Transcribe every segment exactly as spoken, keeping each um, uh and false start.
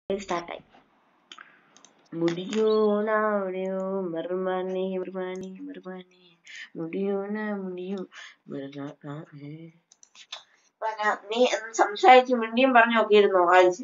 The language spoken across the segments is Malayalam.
സ്റ്റാർട്ടായി. മുടിയോന മുടിയോ മറുമാനെ മറുമാനെ മറുമാനെ മുടിയോന മുടിയോ നീ സംസാരിച്ച് മിണ്ടിയും പറഞ്ഞു നോക്കിയിരുന്നോ ആഴ്ച?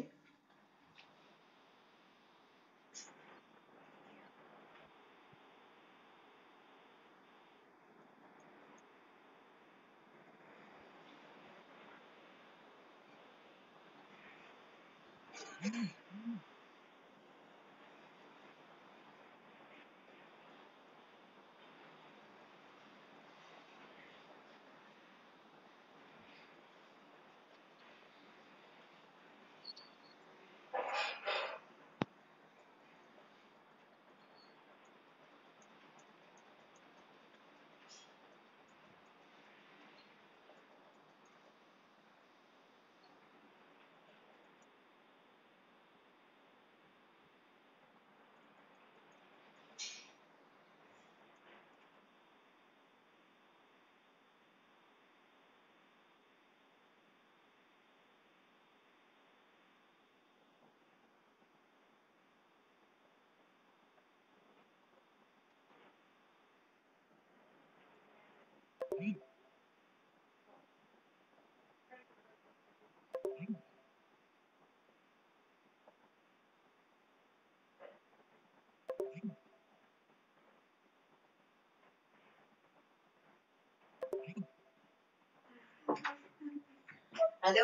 ഹലോ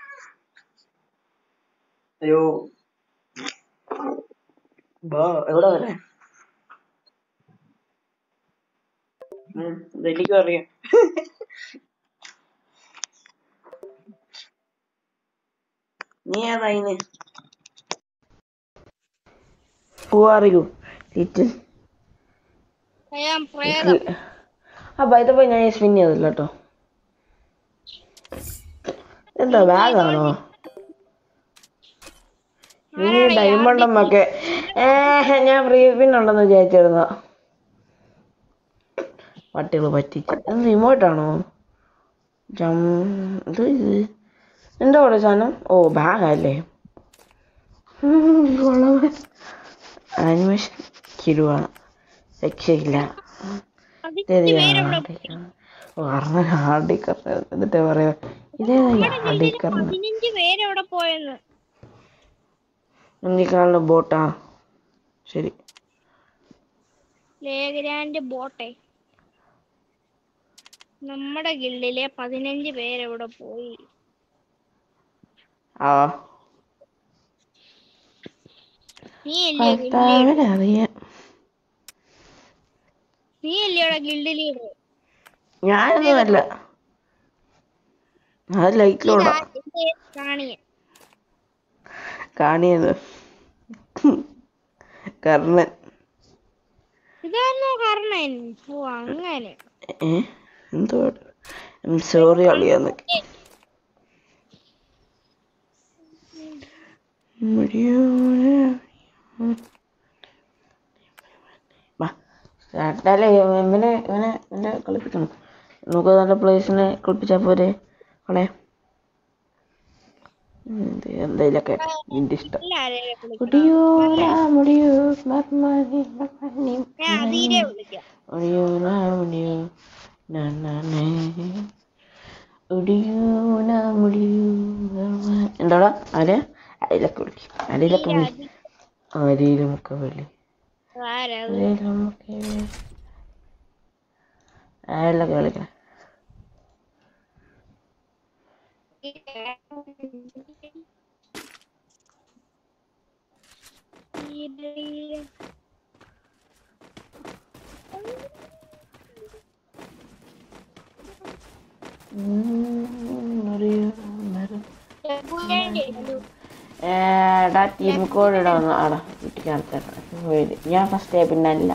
ഹലോ ബാ എവിടെ വരെ? എനിക്കും അറിയാം. നീ ഏതായിന്? Who are you, little? I am Prera. ആ ബൈ ദ ബൈ ഞാൻ സ്പിൻ ചെയ്തില്ല കേട്ടോ. എന്താ ബാഗാണോ? ഇനി ഡയമണ്ട് ഒക്കെ ഏഹ് ഞാൻ ഫ്രീ സ്പിൻ ഉണ്ടെന്ന് വിചാരിച്ചിരുന്ന പട്ടികൾ പറ്റിച്ച്. എന്ത് റിമോട്ടാണോ? ഇത് ഇത് എന്താ പറയുക സാധനം? ഓ ബാഗല്ലേ. ആനിമേഷൻ കിരുവാണ്, രക്ഷയില്ല. ഹാർഡിക്കർ എന്നിട്ട് പറയാ ഇതേതാ ഹാർഡിക്കർ? എന്തിക്കാളുടെ ബോട്ടാ? ശരി ബോട്ടെ നമ്മുടെ ഗിൽഡിലെ പതിനഞ്ച് പേരെവിടെ പോയി? ആ അറിയാം. നീ അല്ലയോടാ ഗിൽഡ് ലീഡർ? ഞാനൊന്നുമല്ല, അത് ലൈറ്റിലൂടെ കാണിയത്. കർണൻ. ഇതാണോ കർണൻ? ഓ അങ്ങനെ. ഏ എന്തോ സോറി അളിയാന്നൊക്കെ. അല്ലേ ഇവനെ ഇവനെ ഇവനെ കളിപ്പിക്കണം. നമുക്ക് നല്ല പ്ലേസിനെ കളിപ്പിച്ചാൽ പോരെ അവളെ? എന്തായാലൊക്കെ നിന്റെ ഇഷ്ടം. മുടിയോ മുടിയോ എന്താടാ ആരെ അരിയിലൊക്കെ വിളിക്കും? അരിയിലൊക്കെ വിളി അരിയിലുമൊക്കെ വിളി അരിയിലൊക്കെ വിളിക്കണേ. ഏടാ ടീം കോഡ് ഇടാന്ന് ആടാ വീട്ടിൽ ഞാൻ ഫസ്റ്റ് പിന്നെ അല്ല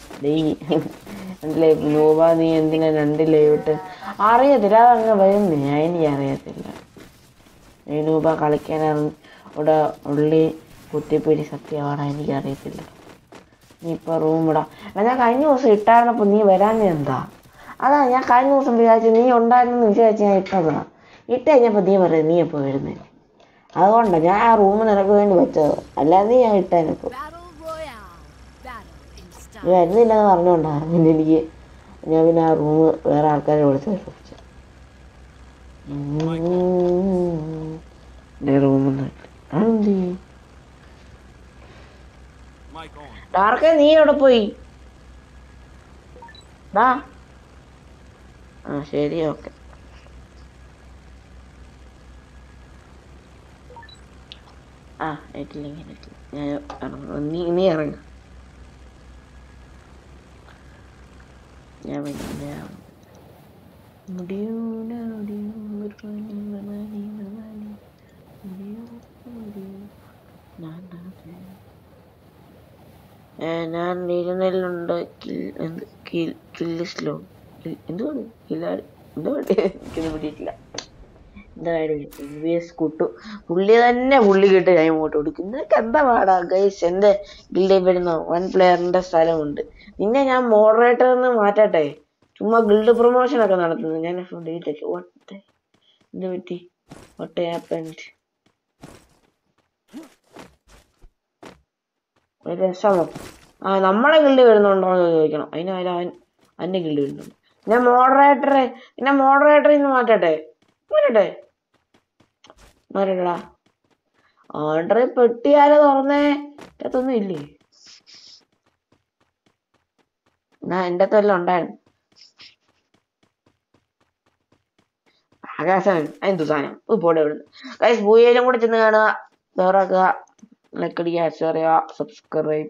ലൈവ് നോബ. നീ എന്തിനാ രണ്ട് ലൈവ് ഇട്ട്? അറിയത്തില്ല, അതങ്ങ് വരുന്നേ. എനിക്ക് അറിയത്തില്ല. നീ നോബ കളിക്കാൻ ഇവിടെ ഉള്ളി കുത്തിപ്പൊരി സത്യമാണ്, എനിക്കറിയത്തില്ല. നീ ഇപ്പോൾ റൂം ഇടാം. ഞാൻ കഴിഞ്ഞ ദിവസം ഇട്ടായിരുന്നപ്പോൾ നീ വരാഞ്ഞ എന്താ? അതാ ഞാൻ കഴിഞ്ഞ ദിവസം വിചാരിച്ചു നീ ഉണ്ടായിരുന്നു വിചാരിച്ച് ഞാൻ ഇട്ടതാണ്. ഇട്ട് കഴിഞ്ഞപ്പോൾ നീ പറയുന്നത് നീ എപ്പോൾ വരുന്നത്? അതുകൊണ്ടാ ഞാൻ ആ റൂം നിനക്ക് വേണ്ടി വെച്ചത്, അല്ലാതെ ഞാൻ ഇട്ടേനൊക്കെ വരുന്നില്ലെന്ന് പറഞ്ഞുകൊണ്ടാണ് പിന്നെ എനിക്ക് ഞാൻ പിന്നെ ആ റൂം വേറെ ആൾക്കാരെ വിളിച്ച് വെച്ചു. റൂമൊന്നും ഡാർക്കെ നീ എവിടെ പോയി? ഡാ ആ ശരി ഓക്കെ. ആ നെറ്റില്ലെങ്കിൽ നെറ്റില്ല ഞാൻ ഇറങ്ങ നീ നീ ഇറങ്ങ ഞാൻ ഞാൻ ഇരുന്നിലുണ്ട് കില്ലിസ്ലോ എന്തുകൊണ്ട് കില്ലാടി എന്തുകൊണ്ട് എനിക്കൊന്നും പിടിയിട്ടില്ല. എന്തായാലും കുട്ടു പുള്ളി തന്നെ പുള്ളി കിട്ട് ഞാൻ ഇങ്ങോട്ട് കൊടുക്കും. നിനക്ക് എന്താ പാടാ ഗൈസ്? എന്റെ ഗിൽഡിൽ വരുന്ന വൺ പ്ലെയറിന്റെ സ്ഥലമുണ്ട്. പിന്നെ ഞാൻ മോഡറേറ്റർ നിന്ന് മാറ്റട്ടെ, ചുമ്മാ ഗിൽഡ് പ്രൊമോഷൻ ഒക്കെ നടത്തുന്നു. ഞാൻ എന്ത് പറ്റി? What happened? ഒരു രസമോ? ആ നമ്മളെ ഗിൽഡ് വരുന്നുണ്ടോ എന്ന് ചോദിക്കണം. അതിന് അവൻ അന്റെ ഗിൽഡ് വരുന്നുണ്ട്. ഞാൻ മോഡറേറ്ററെ പിന്നെ മോഡറേറ്ററിൽ നിന്ന് മാറ്റട്ടെ മാറ്റട്ടെ മാറ്റടാ. ഓർഡർ പെട്ടിയാലോ തുറന്നേ അതൊന്നും ഇല്ലേ? എന്നാ എൻ്റെ തൊല്ലാം ഉണ്ടായിരുന്നു. ആകാശം എന്തു സാധനം പോടെ ഇവിടുന്ന്. ഗൈസ് ഭൂയിലും കൂടെ ചെന്ന് കാണുക, വേറാക്കുക, ലൈക്ക് അടിക്കുക, ഷെയർ ചെയ്യുക, സബ്സ്ക്രൈബ്.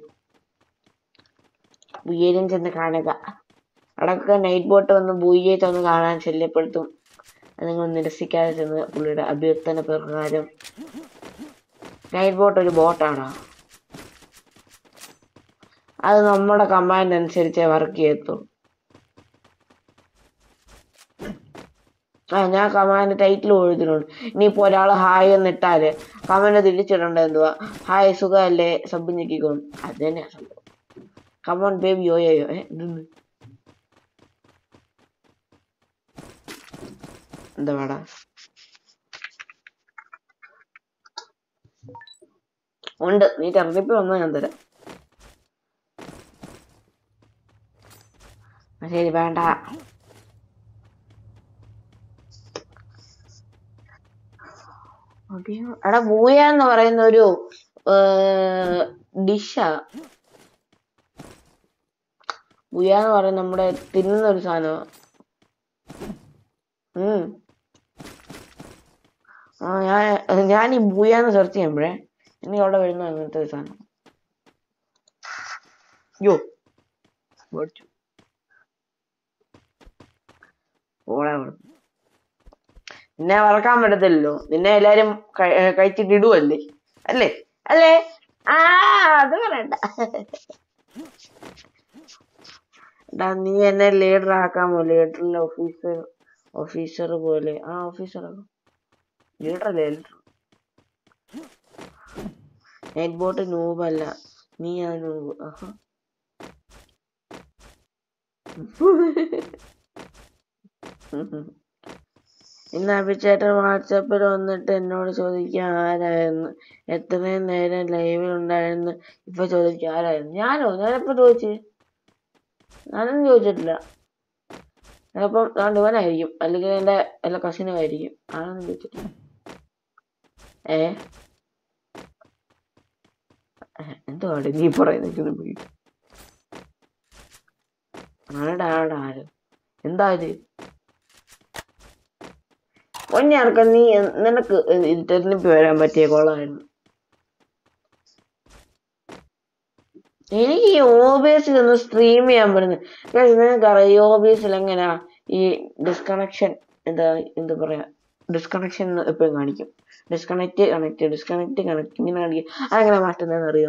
ഭൂയിലും ചെന്ന് കാണുക. അടക്ക നൈറ്റ് ബോട്ട് വന്ന് ഭൂയിയെ ചെന്ന് കാണാൻ ശല്യപ്പെടുത്തും. നിങ്ങൾ നിരസിക്കാതെ ചെന്ന് പുള്ളിയുടെ അഭ്യർത്ഥന പ്രകാരം. നൈറ്റ് ബോട്ട് ഒരു ബോട്ടാണോ? അത് നമ്മുടെ കമാൻഡ് അനുസരിച്ചേ വർക്ക് ചെയ്യത്തുള്ളൂ. ആ ഞാൻ കമാൻഡ് ടൈറ്റിൽ എഴുതിയിട്ടുണ്ട്. ഇനിയിപ്പോ ഒരാൾ ഹായ് എന്നിട്ടാല് കമാൻഡ് തിരിച്ചിടണ്ട എന്തുവാ, ഹായ് സുഖല്ലേ സബ് ഞെക്കിക്കോളും. അത് തന്നെയാ സംഭവം. കമോൺ ബേബി ഓയോ ഏ ഇതൊന്ന് എന്താ പാടാ? ഉണ്ട്, നീ തെരഞ്ഞെടുപ്പ് വന്നാൽ ഞാൻ തരാം. ശരി വേണ്ട. എടാ ബൂയ എന്ന് പറയുന്ന ഒരു ഡിഷാ. ബൂയ എന്ന് പറയുന്ന നമ്മുടെ തിന്നുന്ന ഒരു സാധനമാ. ഉം ആ ഞാൻ ഞാൻ ഈ ബൂയാന്ന് സെർച്ച് ചെയ്യുമ്പോഴേ എനിക്ക് അവിടെ വരുന്ന അങ്ങനത്തെ ഒരു സാധനം. യോ മേടിച്ചു ഓളെ നിന്നെ വളർക്കാൻ പറ്റത്തില്ലല്ലോ, നിന്നെ എല്ലാരും കഴിച്ചിട്ട് ഇടുവല്ലേ അല്ലേ അല്ലേ? ആ അത് പറയണ്ട. എടാ നീ എന്നെ ലീഡർ ആക്കാമോ? ലീഡറിലെ ഓഫീസർ ഓഫീസർ പോലെ. ആ ഓഫീസർ ലീഡർ അല്ലേ? നൈറ്റ് ബോട്ട് നൂബല്ല, നീ ആ നൂബ്. ആഹാ ഇന്ന് അഭിചേട്ടൻ വാട്സാപ്പിൽ വന്നിട്ട് എന്നോട് ചോദിക്കുക ആരായിരുന്നു, എത്രയും നേരം ലൈവിൽ ഉണ്ടായിരുന്നു, ഇപ്പൊ ചോദിക്കുക ആരായിരുന്നു. ഞാനോ? ഞാനെപ്പോ ചോദിച്ചു? ഞാനൊന്നും ചോദിച്ചിട്ടില്ല. ചിലപ്പം അതുകൊണ്ട് ഇവനായിരിക്കും, അല്ലെങ്കിൽ എൻ്റെ എല്ലാ കസിനും ആയിരിക്കും. ആളൊന്നും ചോദിച്ചിട്ടില്ല. ഏ എന്തുവാണ് നീ പറയുന്നത്? ആടാ ആടാ ആര് എന്താ ഇത്? ഒന്നയാർക്ക നീ നിനക്ക് തെരഞ്ഞെടുപ്പ് വരാൻ പറ്റിയ കൊള്ളായിരുന്നു. എനിക്ക് ഈ ഓബിയസിൽ ഒന്ന് സ്ട്രീം ചെയ്യാൻ പറ്റുന്നത് നിനക്കറിയാം. ഈ ഓബിയസിൽ എങ്ങനെയാ ഈ ഡിസ്കണക്ഷൻ എന്താ എന്താ പറയാ ഡിസ്കണക്ഷൻ എപ്പോഴും കാണിക്കും. ഡിസ്കണക്ട് കണക്ട് ഡിസ്കണക്ട് കണക്ട് ഇങ്ങനെ കാണിക്കും. അതെങ്ങനെ മാറ്റുന്നതെന്ന് അറിയോ?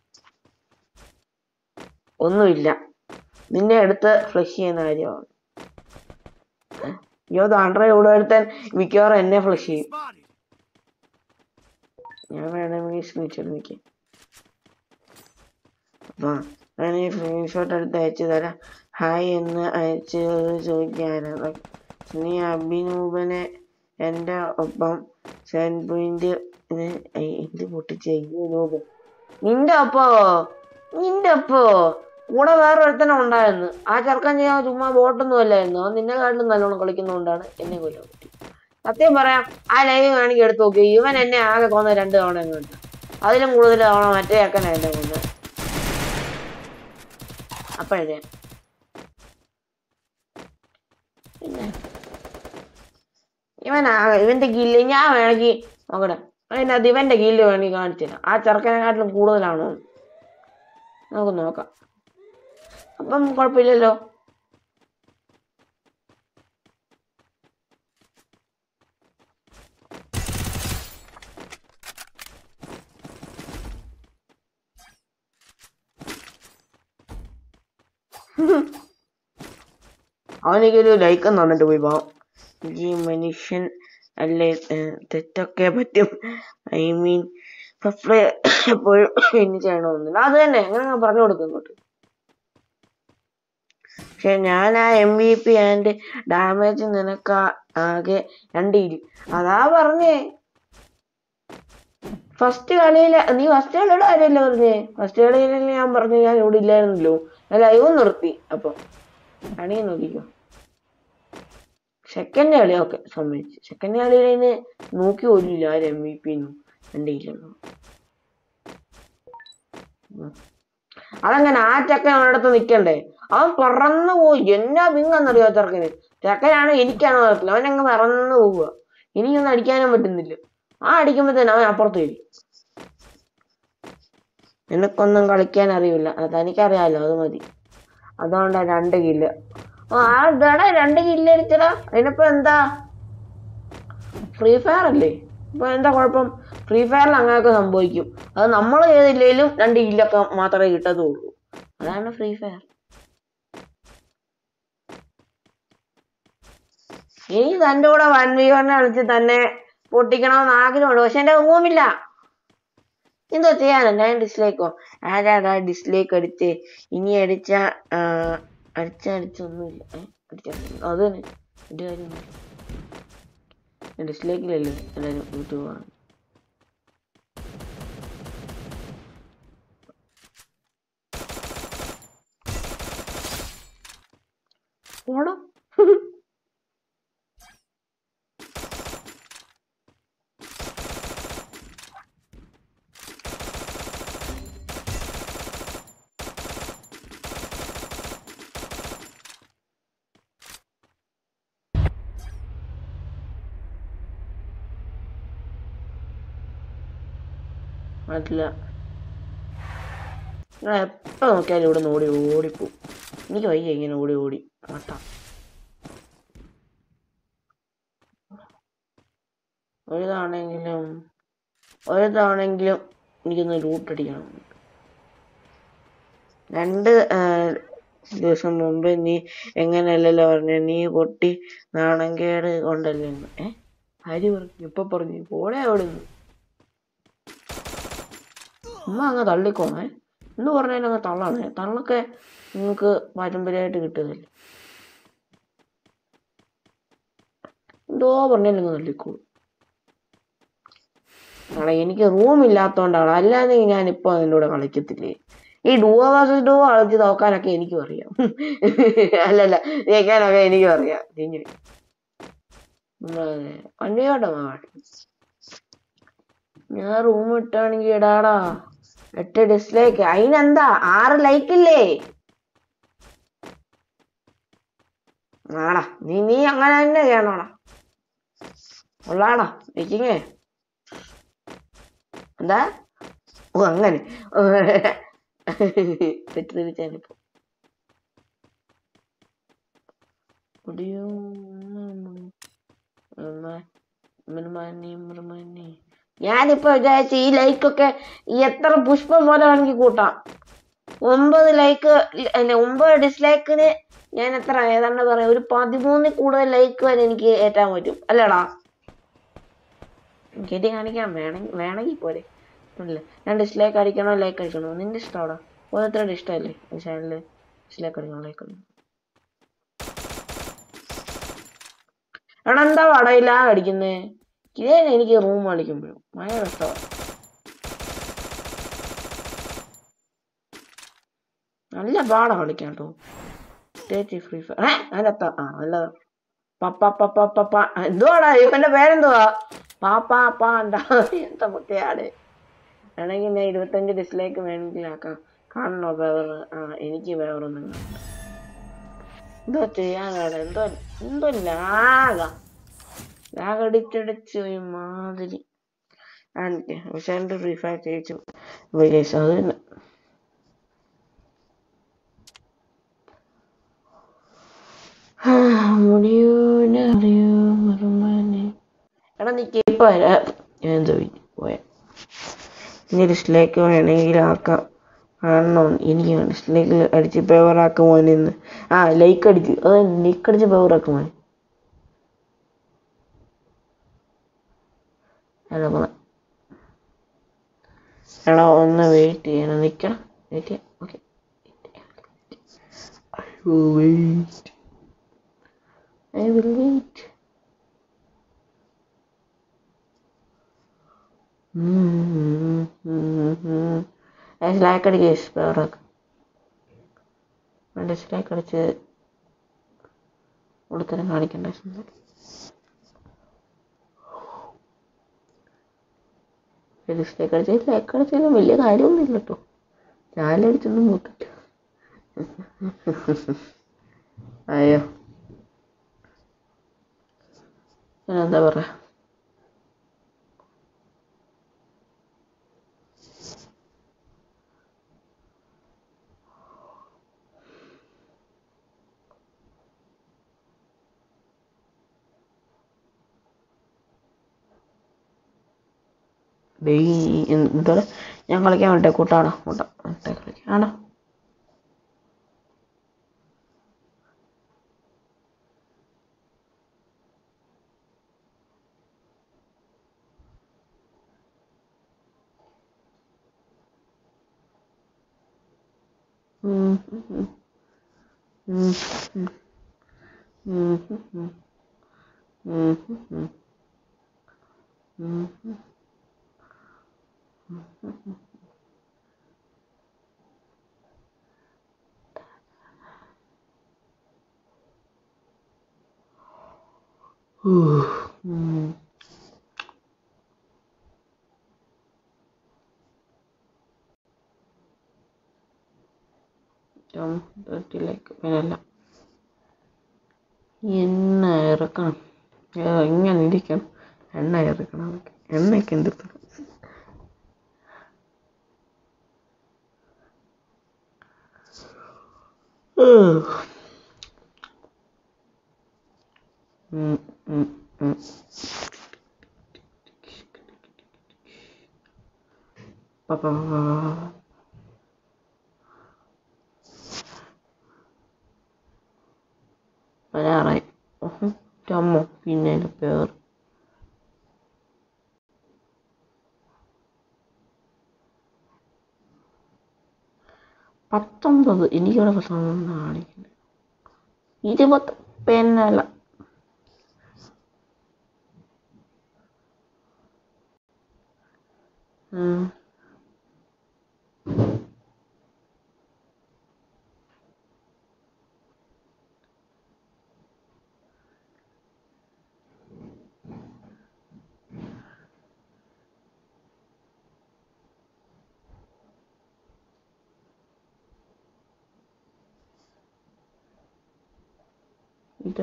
ഒന്നുമില്ല, നിന്നെ എടുത്ത് ഫ്ലഷ് ചെയ്യുന്ന കാര്യമാണ്. അയ്യോ താണ്ട്ര ഇവിടെ എടുത്താൻ മിക്കവാറും എന്നെ ഫ്ലഷ് ചെയ്യും. ഞാൻ വേണമെങ്കിൽ സ്ക്രീൻഷോട്ട് നിൽക്കാം. അപ്പൊ ഞാൻ ഈ സ്ക്രീൻഷോട്ട് എടുത്ത് അയച്ചു തരാം. ഹായ് എന്ന് അയച്ച് ചോദിക്കാനാണ്. നീ അഭിനൂപനെ എൻ്റെ ഒപ്പം സെവൻ പോയിന്റ് എന്ത് പൊട്ടിച്ച് നിന്റെ അപ്പോ നിന്റെ അപ്പോ കൂടെ വേറെ ഒരുത്തനെ ഉണ്ടായിരുന്നു. ആ ചെറുക്കൻ ചെയ്യാൻ ചുമ്മാ ബോട്ടൊന്നും അല്ലായിരുന്നു. അവൻ നിന്നെ കാട്ടിലും നല്ലോണം കളിക്കുന്നതുകൊണ്ടാണ് എന്നെ കൊല്ലാൻ പറ്റി. സത്യം പറയാം, ആ ലൈവ് കാണിക്ക് എടുത്ത് നോക്കി. ഇവൻ എന്നെ ആകെ കൊന്ന രണ്ട് തവണ എങ്ങോട്ട്, അതിലും കൂടുതൽ തവണ മറ്റേ ചെക്കനാ എന്നെ കൊന്നത്. അപ്പോഴേ പിന്നെ ഇവനാകെ ഇവന്റെ കില്ല് ഞാൻ വേണമെങ്കിൽ നോക്കട്ടെ. അതിനകത്ത് ഇവന്റെ കില്ല് വേണമെങ്കിൽ കാണിച്ചില്ല. ആ ചെറുക്കനെക്കാട്ടിലും കൂടുതലാണോ നമുക്ക് നോക്കാം. അപ്പം കുഴപ്പമില്ലല്ലോ. അവനിക്കൊരു ലൈക്ക് തന്നിട്ട് പോയി പാവം. ഈ മനുഷ്യൻ അല്ലേ, തെറ്റൊക്കെ പറ്റും. ഐ മീൻ എപ്പോഴും ഇനി ചെയ്യണമെന്നില്ല. അത് തന്നെ അങ്ങനെ പറഞ്ഞു കൊടുക്കും ഇങ്ങോട്ട്. പക്ഷെ ഞാൻ ആ M V P and damage നിനക്ക് ആകെ രണ്ടിരി അതാ പറഞ്ഞേ. ഫസ്റ്റ് കളിയില് നീ ഫസ്റ്റ് കളിയുടെ കാര്യമല്ലേ പറഞ്ഞേ? ഫസ്റ്റ് കളിയിൽ ഞാൻ പറഞ്ഞു ഞാൻ ഇവിടെ ഇല്ലായിരുന്നല്ലോ, ലൈവ് നിർത്തി. അപ്പൊ കളി നോക്കിക്കോ. സെക്കൻഡ് കളി ഓക്കെ സമ്മതിച്ചു. സെക്കൻഡ് കളിയിൽ നോക്കി പോലില്ല ആരും എം വി പി എന്റെ ഇല്ലെന്നു. അതങ്ങനെ ആ ചക്കൻ അവനടുത്ത് നിക്കണ്ടേ? അവൻ പറന്നു പോയി. എന്നാ വിങ്ങന്നറിയോ ചെറുക്കന്. ചക്കനാണ് എനിക്കാണോ അറിയത്തില്ല, അവനങ്ങ് പറന്നു പോവുക. എനിക്കൊന്നും അടിക്കാനും പറ്റുന്നില്ല. ആ അടിക്കുമ്പോഴത്തേന് അവൻ അപ്പുറത്ത് വരും. നിനക്കൊന്നും കളിക്കാൻ അറിയില്ല, തനിക്കറിയാലോ, അത് മതി. അതുകൊണ്ടാ രണ്ട് കില്ല്. ആ ഇതാടാ രണ്ട് കില്ല് അടിച്ചടാ. അതിനിപ്പോ എന്താ, ഫ്രീ ഫയർ അല്ലേ? ഇപ്പൊ എന്താ കുഴപ്പം? ഫ്രീ ഫയറിൽ അങ്ങനെയൊക്കെ സംഭവിക്കും. അത് നമ്മൾ ചെയ്തില്ലേലും രണ്ട് കില്ലൊക്കെ മാത്രമേ കിട്ടത്തുള്ളൂ. അതാണ് ഫ്രീ ഫയർ. ഇനി തൻ്റെ കൂടെ വൺ വി വൺ കളിച്ച് തന്നെ പൊട്ടിക്കണമെന്ന് ആഗ്രഹമുണ്ട്. പക്ഷെ എന്റെ റൂമില്ല. എന്തോ ചെയ്യാനോ ഞാൻ ഡിസ്ലൈക്കോ ആരാടാ ഡിസ്ലൈക്ക് അടിച്ച്. ഇനി അടിച്ച അടിച്ച അടിച്ചൊന്നുമില്ല. അടിച്ച അത് തന്നെ എന്റെ കാര്യം ഡിസ്ലൈക്കിലല്ലേ എല്ലാവരും യൂട്യൂബാണ്. ഓടോ മനസ്സില്ല. ഞാൻ എപ്പോ നോക്കിയാലും ഇവിടെ നിന്ന് ഓടി ഓടിപ്പോവും. എനിക്ക് വയ്യ ഇങ്ങനെ ഓടി ഓടി ആട്ടാ. ഒരു തവണെങ്കിലും ഒരു തവണെങ്കിലും എനിക്കൊന്ന് ലൂട്ടടിക്കണം. രണ്ട് ദിവസം മുമ്പ് നീ എങ്ങനെയല്ലല്ലോ പറഞ്ഞ, നീ പൊട്ടി നാണംകേട് കൊണ്ടല്ലേ. ഏ ആര് പറഞ്ഞു? ഇപ്പൊ പറഞ്ഞു പോടെ അവിടുന്ന്. ഉമ്മ അങ്ങ് തള്ളിക്കോണേ എന്ന് പറഞ്ഞാൽ അങ്ങ് തള്ളാണേ. തള്ളൊക്കെ നിങ്ങൾക്ക് പാരമ്പര്യമായിട്ട് കിട്ടുന്നില്ല. എന്തോ പറഞ്ഞാലും അങ്ങ് തള്ളിക്കോളും. ആണെ എനിക്ക് റൂം ഇല്ലാത്തോണ്ടാണ്, അല്ലാതെ ഞാനിപ്പോ അതിൻ്റെ കൂടെ കളിക്കത്തില്ലേ. ഈ ഡുവോ വേഴ്സസ് ഡുവോ കളിച്ച് നോക്കാനൊക്കെ എനിക്കും അറിയാം. അല്ലല്ല ജയിക്കാനൊക്കെ എനിക്കും അറിയാം. ഇങ്ങനെ വണ്ടിയോട്ടോ ഞാൻ റൂം ഇട്ടാണെങ്കിൽ ഇടാടാ. എട്ട് ഡിസ്ലൈക്ക് അതിനെന്താ, ആറ് ലൈക്കില്ലേ? ആടാ നീ നീ അങ്ങനെ തന്നെ ചെയ്യണോടാ. ഉള്ളാടാ വെച്ചിങ്ങേ എന്താ? ഓ അങ്ങനെ തെറ്റിദ്ധരിച്ചാലിപ്പോ ഞാനിപ്പോ വിചാരിച്ച ഈ ലൈക്കൊക്കെ എത്ര പുഷ്പം പോലെ വേണമെങ്കിൽ കൂട്ടാം. ഒമ്പത് ലൈക്ക് അല്ലെ ഒമ്പത് ഡിസ്ലൈക്കിന് ഞാൻ എത്ര ഏതാണ്ട് പറയാം ഒരു പതിമൂന്നിൽ കൂടുതൽ ലൈക്ക് വരെ എനിക്ക് ഏറ്റാൻ പറ്റും അല്ലേടാ. കേട്ടി കാണിക്കാൻ വേണമെങ്കിൽ വേണമെങ്കിൽ പോലെ അല്ലേ. ഞാൻ ഡിസ്ലൈക്ക് അടിക്കണോ ലൈക്ക് അടിക്കണോ നിന്റെ ഇഷ്ടമാടാ. ഓരോരുത്തരുടെ ഇഷ്ടമല്ലേ ചാനലില് ഡിസ്ലൈക്ക് അടിക്കണോ ലൈക്ക് അടിക്കണം. എടാ എന്താ വടയില്ല അടിക്കുന്നേ? ഇതേ എനിക്ക് റൂം കളിക്കുമ്പോഴും ഭയങ്കര ഇഷ്ടമാണ്. നല്ല പാടാ കളിക്കാൻ കേട്ടോ. പ്രത്യേകിച്ച് ഫ്രീ ഫയർ. ഏ അതിനകത്ത ആ നല്ലതാ. പപ്പ പപ്പ പപ്പ എന്തുവാടാ ഇവന്റെ പേരെന്തുവാ? പാപ്പാ പാണ്ടാ എന്താ മുട്ടയാണ്. ആണെങ്കിൽ ഞാൻ ഇരുപത്തഞ്ച് ഡിസ്ലൈക്ക് വേണമെങ്കിൽ ആക്കാം. കാണണോ പേവർ? ആ എനിക്ക് പേവറൊന്നും കാണണ്ട. എന്തോ ചെയ്യാനാണ്? എന്തോ എന്തോ ലാഗ ലാഗടിച്ചടിച്ച് ഒരു മാതിരി. പക്ഷെ എൻ്റെ ഫ്രീ ഫയർ ചേച്ചു വിദേശം അത് തന്നെ. എടാ നീ കേപ്പ് വരാ എന്തോ പോയ. ഇനി ഡിസ്ലൈക്ക് വേണമെങ്കിൽ ആക്കാം. ആണോ എനിക്ക് ഡിസ്ലൈക്ക് അടിച്ച് പേവറാക്കും മോനെന്ന്. ആ ലൈക്ക് അടിച്ച് അത് ലൈക്ക് അടിച്ച് പേവറാക്കും മോനെ. എടാ ഒന്ന് വെയിറ്റ് ചെയ്യണം. നിൽക്കണം. വെയിറ്റ് ചെയ്യാം. Okay I will wait. I will wait. Dislike അടിക്കുക. പേവറാക്കും. ഡിസ്ലൈക്ക് അടിച്ച് ഉടത്തരം കാണിക്കണ്ട. ഡിസ്ലൈക്ക് അടിച്ച് ലൈക്ക് അടിച്ചാലും വലിയ കാര്യമൊന്നുമില്ല കേട്ടോ. ചാലടിച്ചൊന്നും നോക്കില്ല. അയ്യോ ഞാനെന്താ പറയാ. എന്താ ഞാൻ കളിക്കാൻ വേണ്ടേ കൂട്ടാണോ? കൂട്ടാ കളിക്കാൻ ആണോ? ിലേക്ക് പിന്നല്ല എണ്ണ ഇറക്കണം. ഇങ്ങനെ ഇരിക്കണം. എണ്ണ ഇറക്കണം. അതൊക്കെ എണ്ണയൊക്കെ എന്ത് പപ്പ വരാറായി. ചമ്മോ പിന്നെ അതിൻ്റെ പേർ പത്തൊമ്പത്. എനിക്കിവിടെ പത്തൊമ്പത് കാണിക്കുന്നത്. ഇരുപത് പെന്നല്ല. ഇത്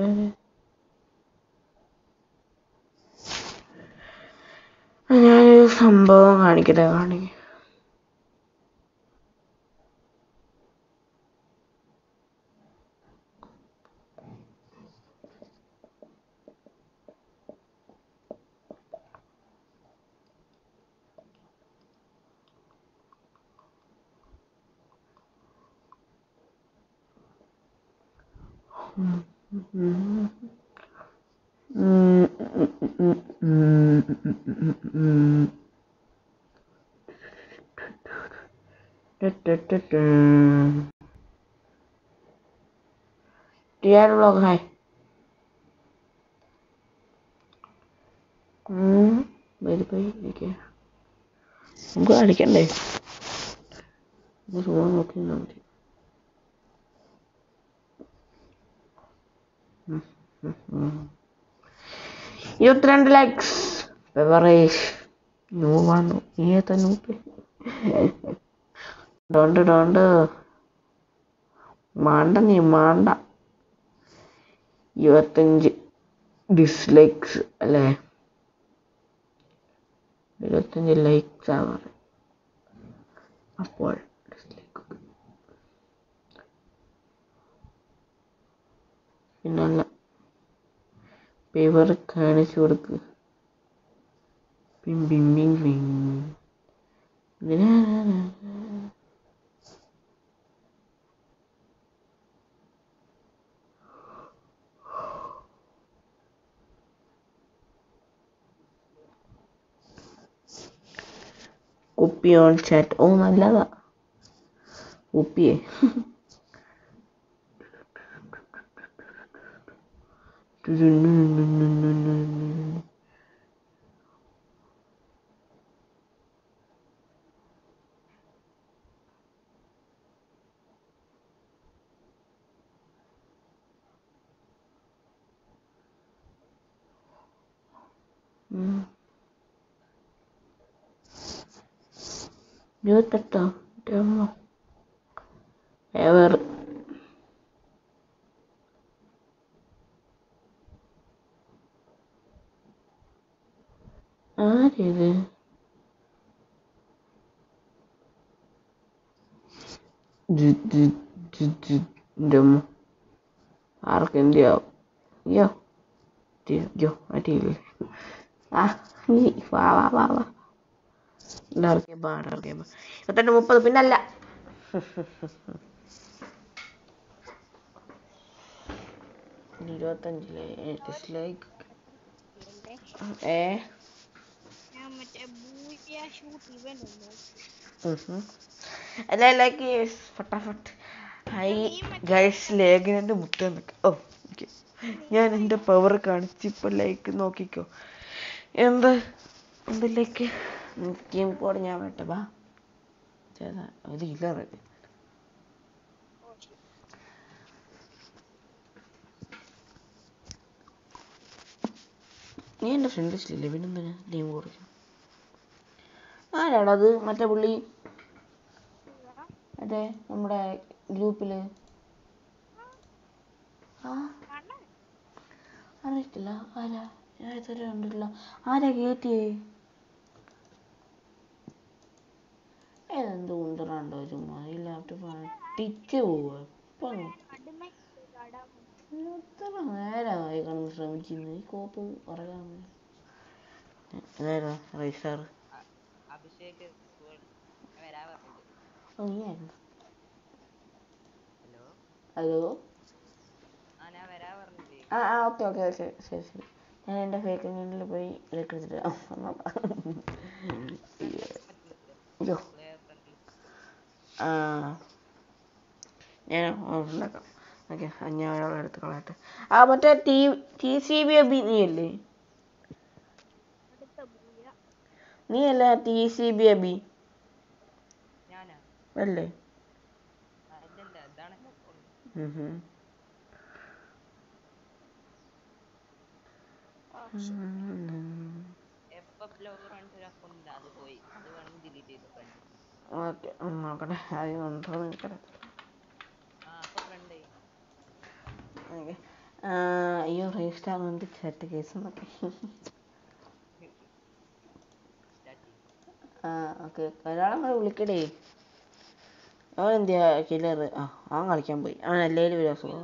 ഞാനൊരു സംഭവം കാണിക്കട്ടെ. കാണിക്ക ടിആർ വ്ലോഗ് ഹായ്. വരുമ്പോ ഇരിക്കുക നമുക്ക് കളിക്കണ്ടേ ചുമ്മാ നോക്കി മതി. ഇരുപത്തിരണ്ട് ലൈക്സ് ബെവറേജ് നൂവാണ് ഏത നൂപ്പ് ഡോണ്ട് ഡോണ്ട് മാണ്ട നീ മാണ്ട. ഇരുപത്തഞ്ച് ഡിസ്ലൈക്സ് അല്ലേ, ഇരുപത്തഞ്ച് ലൈക്സ് ആണ് അപ്പോൾ ഡിസ്ലൈക്ക് പിന്നല്ല പേപ്പർ കാണിച്ചു കൊടുക്ക്. പിം പിം പിം പിം. കുപ്പി ഓൺ ചാറ്റ്. ഓ നല്ലതാ കുപ്പിയെ. ഇരുപത്തെട്ടോ എവർ ആരേത്? ആർക്ക് എന്തിയാവും? അയ്യോ അയ്യോ അടിയില്ലേ. ആ നീ വാ വാ വാ വാ എല്ലാവർക്കും പാടാർക്കും ഇരുപത്തെട്ട് മുപ്പത് പിന്നല്ല. ഇരുപത്തഞ്ചിലെ ഡിസ്ലൈക്ക്. ഏ അല്ല ലൈക്ക് ഫട്ടാഫട്ട്. ഹൈ ഗൈസ് ലേഖനന്റെ മുട്ടെന്നൊക്കെ. ഓ ഓക്കെ, ഞാൻ എൻ്റെ പവർ കാണിച്ച് ഇപ്പൊ ലൈക്ക് നോക്കിക്കോ. എന്ത് എന്ത് ലൈക്ക് ഗെയിം കോഡ് ഞാൻ വിട്ടെ ബാ ചേട്ടാ. അത് ഇല്ല നീ എൻ്റെ ഫ്രണ്ട് ലിസ്റ്റിലില്ലേ, പിന്നെന്താ ഗെയിം കൊടുക്കാം. ആരാടാ അത് മറ്റേ പുള്ളി മറ്റേ നമ്മുടെ ഗ്രൂപ്പില്? ആ അറിയത്തില്ല ആരാ, ഞാൻ ഇതുവരെ കണ്ടിട്ടില്ല. ആരാ കേറ്റിയേ? ഏതെന്ത് കുന്തറാണ്ടോ ചുമ്മാ ഈ ലാപ്ടോപ്പ് ടിച്ച് പോവാ. ഇപ്പം എത്ര നേരമായി കണ്ട് ശ്രമിക്കുന്നു ഈ കോപ്പ് പറയാൻ. റൈസാർ ഹലോ. ആ ആ ഓക്കെ ഓക്കെ ഓക്കെ ശരി ശരി. ഞാൻ എൻ്റെ ഫേക്ക് അക്കൗണ്ടിൽ പോയി എടുത്തിട്ട് അയ്യോ ആ ഞാൻ ഉണ്ടാക്കാം. ഓക്കെ ഞാൻ ഒരാളെ എടുത്ത് കളയട്ടെ. ആ മറ്റേ T T C B Abi നീ അല്ലേ? നീ അല്ലേ ടി സി ബി അബി അല്ലേ? ഓക്കെ നോക്കട്ടെ ആദ്യം ഉണ്ടോ നോക്കട്ടെ. അയ്യോ റീസ്റ്റാർ വന്നിട്ട് ചാറ്റ് കേസ് എന്നൊക്കെ. ആ ഓക്കെ ഒരാളെ കൂടെ വിളിക്കടേ. അവൻ എന്തിയാ കില്ലറ്? ആ അവൻ കളിക്കാൻ പോയി. അവൻ എല്ലാവരും ഒരു അസുഖം.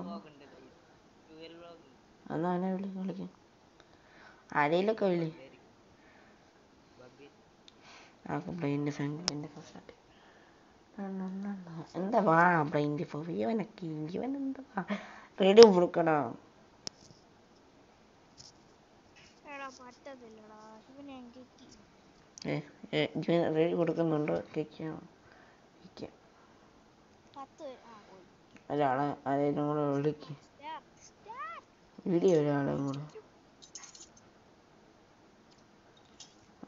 എന്നാ അവനെ വിളി കളിക്കാൻ ആരെയിലൊക്കെ വിളി. ആ ബ്രെയിൻ്റെ ഫ്രണ്ട് ഫസ്റ്റ് എന്താ വാ ബ്രെയിൻ്റെ ഇവനൊക്കെ ഇവൻ എന്താ റെഡി കൊടുക്കടാ. ഏ റെഡി കൊടുക്കുന്നുണ്ടോ? കേൾക്കാം ഒരാളെ ആരെയും കൂടെ വിളിക്ക്. വീഡിയോ ഒരാളെ കൂടെ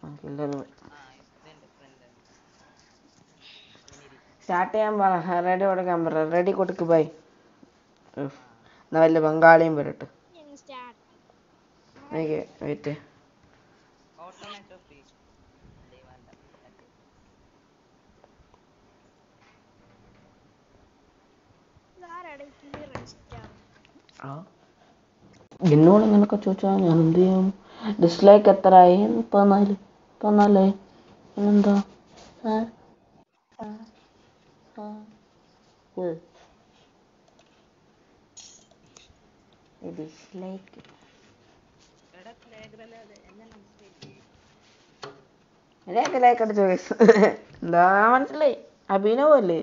സ്റ്റാർട്ട് ചെയ്യാൻ പറ, റെഡി കൊടുക്കാൻ പറ. റെഡി കൊടുക്ക് ബൈ. എന്നാ വല്ല ബംഗാളിയും വരട്ടെ. എനിക്ക് വെയിറ്റ്. എന്നോട് നിനക്ക് ചോദിച്ചാൽ ഞാൻ എന്ത് ചെയ്യും? ഡിസ്ലൈക്ക് എത്രയായി? പതിനാല് പതിനാലായി. എന്താ ഡിസ്ലൈക്ക്? എനിക്ക് ലൈക്ക് അടിച്ചു. എന്താ മനസ്സിലായി? അഭിനവ് അല്ലേ?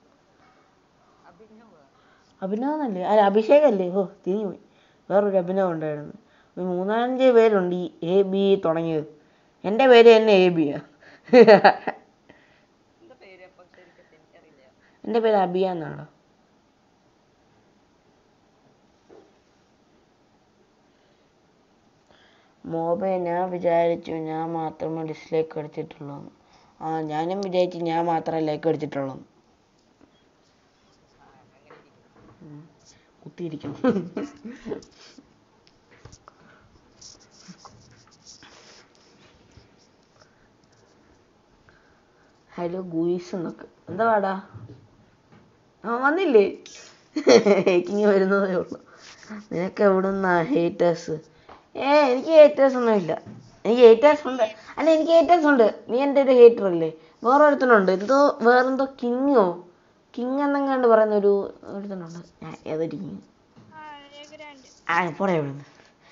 അഭിനവ് എന്നല്ലേ? അല്ല അഭിഷേക് അല്ലേ? ഓ തിരിഞ്ഞു പോയി. വേറൊരു അഭിനവ് ഉണ്ടായിരുന്നു. ഒരു മൂന്നാലഞ്ച് പേരുണ്ട് ഈ എ ബി തുടങ്ങിയത്. എൻ്റെ പേര് തന്നെ എ ബിയാ. എൻ്റെ പേര് അബിയ എന്നാണ്. മോബെ ഞാൻ വിചാരിച്ചു ഞാൻ മാത്രമേ ഡിസ്ലൈക്ക് അടിച്ചിട്ടുള്ളൂ. ആ ഞാനും വിചാരിച്ചു ഞാൻ മാത്രമേ ലൈക്ക് അടിച്ചിട്ടുള്ളൂ. കുത്തിയിരിക്കും. ഹലോ ഗൂയിസ് എന്നൊക്കെ എന്താ പാടാ? ആ വന്നില്ലേ? ഹേക്കിങ് വരുന്നതേ ഉള്ളൂ. നിനക്ക് എവിടുന്നാ ഹേറ്റേഴ്സ്? ഏ എനിക്ക് ഹേറ്റേഴ്സ് ഒന്നും ഇല്ല. എനിക്ക് ഹേറ്റേഴ്സ് ഉണ്ട്. അല്ല എനിക്ക് ഹേറ്റേഴ്സ് ഉണ്ട്. നീ എൻ്റെ ഒരു ഹേറ്റർ അല്ലേ? വേറെ ഒരുത്തനുണ്ട്. എന്തോ വേറെന്തോ കിങ്ങോ കിങ് എന്നെങ്ങാണ്ട് പറയുന്ന ഒരു ഒരുത്തനുണ്ട്. ഞാൻ ഏതൊരു കിങ്? ആ പോടെ എവിടുന്ന്.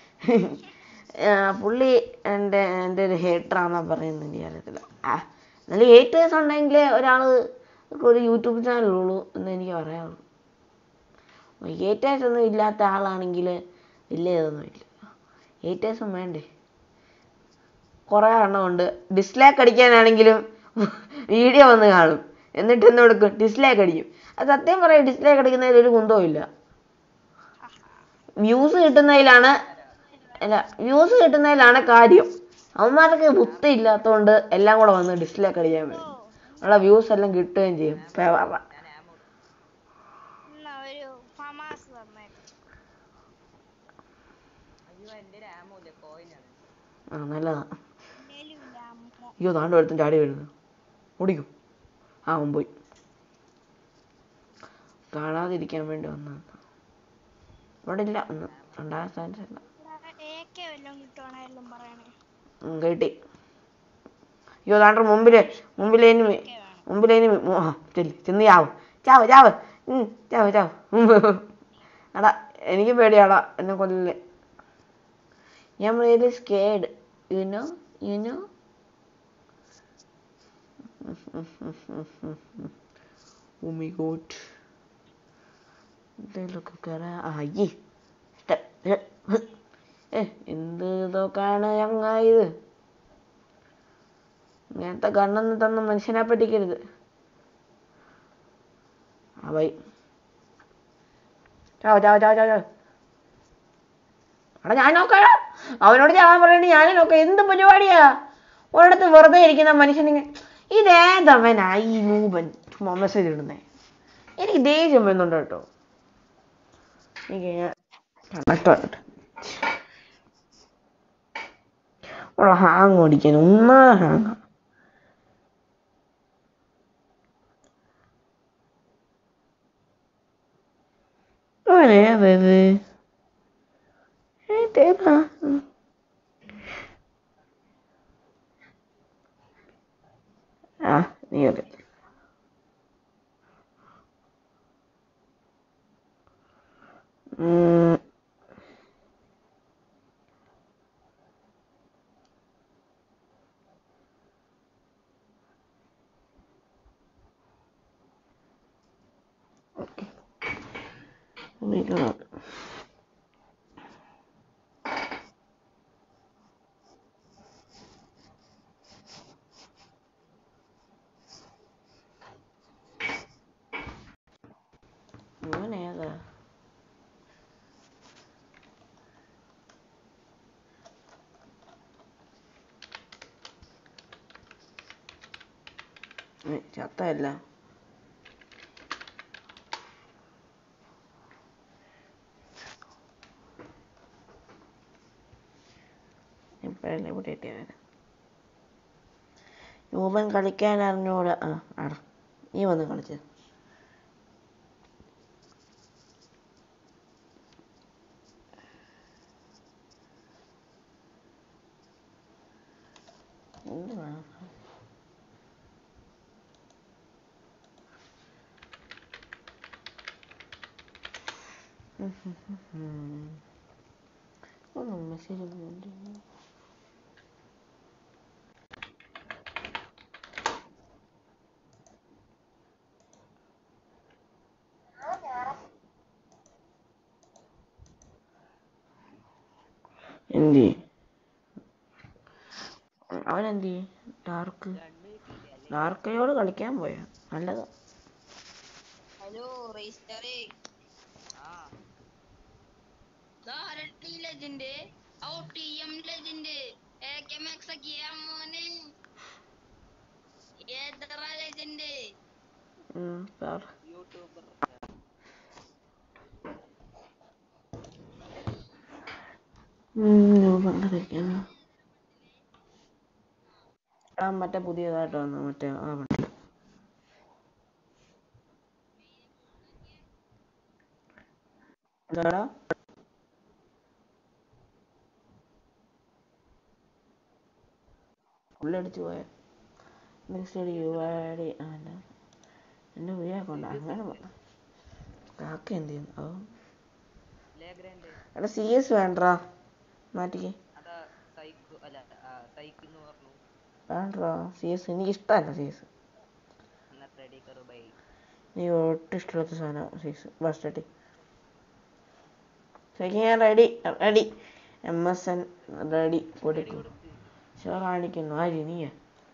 പുള്ളി എൻ്റെ എൻ്റെ ഒരു ഹേറ്ററാന്നാ പറയുന്നത്. എനിക്ക് അറിയത്തില്ല. ആ എന്നാലും ഹേറ്റേഴ്സ് ഉണ്ടെങ്കിൽ ഒരാൾ ഒരു യൂട്യൂബ് ചാനലുള്ളൂ എന്ന് എനിക്ക് പറയാറുള്ളൂ. ഹേറ്റേഴ്സ് ഒന്നും ഇല്ലാത്ത ആളാണെങ്കിൽ വലിയ ഇതൊന്നും ഇല്ല. ഹേറ്റേഴ്സും വേണ്ടേ? കുറേ എണ്ണമുണ്ട്. ഡിസ്ലൈക്ക് അടിക്കാനാണെങ്കിലും വീഡിയോ വന്ന് കാണും, എന്നിട്ട് എന്ന് കൊടുക്കും ഡിസ്ലൈക്ക് അടിക്കും. അത് സത്യം പറയും, ഡിസ്ലൈക്ക് അടിക്കുന്നതിൽ ഒരു കുന്തവും ഇല്ല. വ്യൂസ് കിട്ടുന്നതിലാണ് അല്ല വ്യൂസ് കിട്ടുന്നതിലാണ് കാര്യം. അവന്മാർക്ക് ബുദ്ധി ഇല്ലാത്തതുകൊണ്ട് എല്ലാം കൂടെ വന്ന് ഡിസ്ലൈക്ക് അടിക്കാൻ വേണ്ടി ഉള്ള വ്യൂസ് എല്ലാം കിട്ടുകയും ചെയ്യും. ആ നല്ലതാ. അയ്യോ താണ്ട് ഒരുത്തും ചാടി വരുന്നു. ഓടിക്കും. ആ അവൻ പോയി. കാണാതിരിക്കാൻ വേണ്ടി വന്നതാണ്. ഇവിടെ ഇല്ല. ഒന്ന് രണ്ടാം സ്ഥാനത്ത് കിട്ടി. അയ്യോ താണ്ട മുമ്പില് മുമ്പിലേന് മുമ്പിലേന് ചെല്ലി ചെന്ന് ചാവ് ചാവ് ചാവ് ചാവ് ചാവ്. എടാ എനിക്ക് പേടിയാടാ, എന്നെ കൊല്ലല്ലേ. ഞാൻ really scared you know you know. Oh my god. എന്തെങ്കിലുമൊക്കെ കയറാ. അയ്യേ എന്ത് ഇതൊക്കെയാണ് ചങ്ങായത്. ഇങ്ങനത്തെ കണ്ണൊന്നും തന്ന മനുഷ്യനെ പറ്റിക്കരുത്. ആ ബൈ. ചാവ് ചാവ് ചാവ് ചാവ്. എടാ ഞാൻ നോക്കാടാ. അവനോട് ചാവാൻ പറയണ്ട, ഞാനും നോക്കാം. എന്ത് പരിപാടിയാ? ഒരിടത്ത് വെറുതെ ഇരിക്കുന്ന മനുഷ്യനിങ്ങനെ ഇതേതവനാ ഈ നൂപൻ ചുമ്മാ മെസ്സേജ് ഇടുന്നേ. എനിക്ക് ദേഷ്യം വരുന്നുണ്ട് കേട്ടോ. എനിക്ക് കണക്ട് ഉള്ള ഹാങ് ഓടിക്കാൻ ഒന്നാ ഹാങ്. അവനേതത് ഏതാ? ആ നീ അതെ. Oh my god. അവനേതാ? ചത്തല്ല. ഇപ്പഴല്ലേ ഇവിടെ എത്തിയത്. രൂപൻ കളിക്കാൻ അറിഞ്ഞൂടാ. ആ ആടാ, നീ വന്ന് കളിച്ച. എന്ത് വേണം? ഒന്നും മെസ്സേജ് ഒന്നും. എന്തി അവനെന്തി ഡാർക്ക് ഡാർക്കയോട് കളിക്കാൻ പോയാ നല്ലതാ. ഹലോ റേസ്റ്ററേ, ലെജൻഡ് ഔട്ടിയം ലെജൻഡ് എകെഎംഎക്സ് കിയാ മോനെ ഏതറ ലെജൻഡ് യൂട്യൂബർ. മറ്റേ പുതിയതായിട്ട് വന്നു മറ്റേ ആ മറ്റേ എന്താടാ ഉള്ളടിച്ചു പോയ എന്നെ ഉയർക്കൊണ്ട് അങ്ങനെ കാക്ക എന്ത് ചെയ്യുന്നു? എടാ സി എസ് വേണ്ടടാ, മാറ്റിക്ക്. വേണ്ടടാ സി എസ്, എനിക്ക് ഇഷ്ടമല്ല സി എസ്. നീ ഒട്ടും ഇഷ്ടമില്ലാത്ത സാധനം സി എസ്. ബസ് റെഡി ഞാൻ ready ready M S N ready കൊടുക്കും. ഷോ കാണിക്കുന്നു ആര്? നീയാ?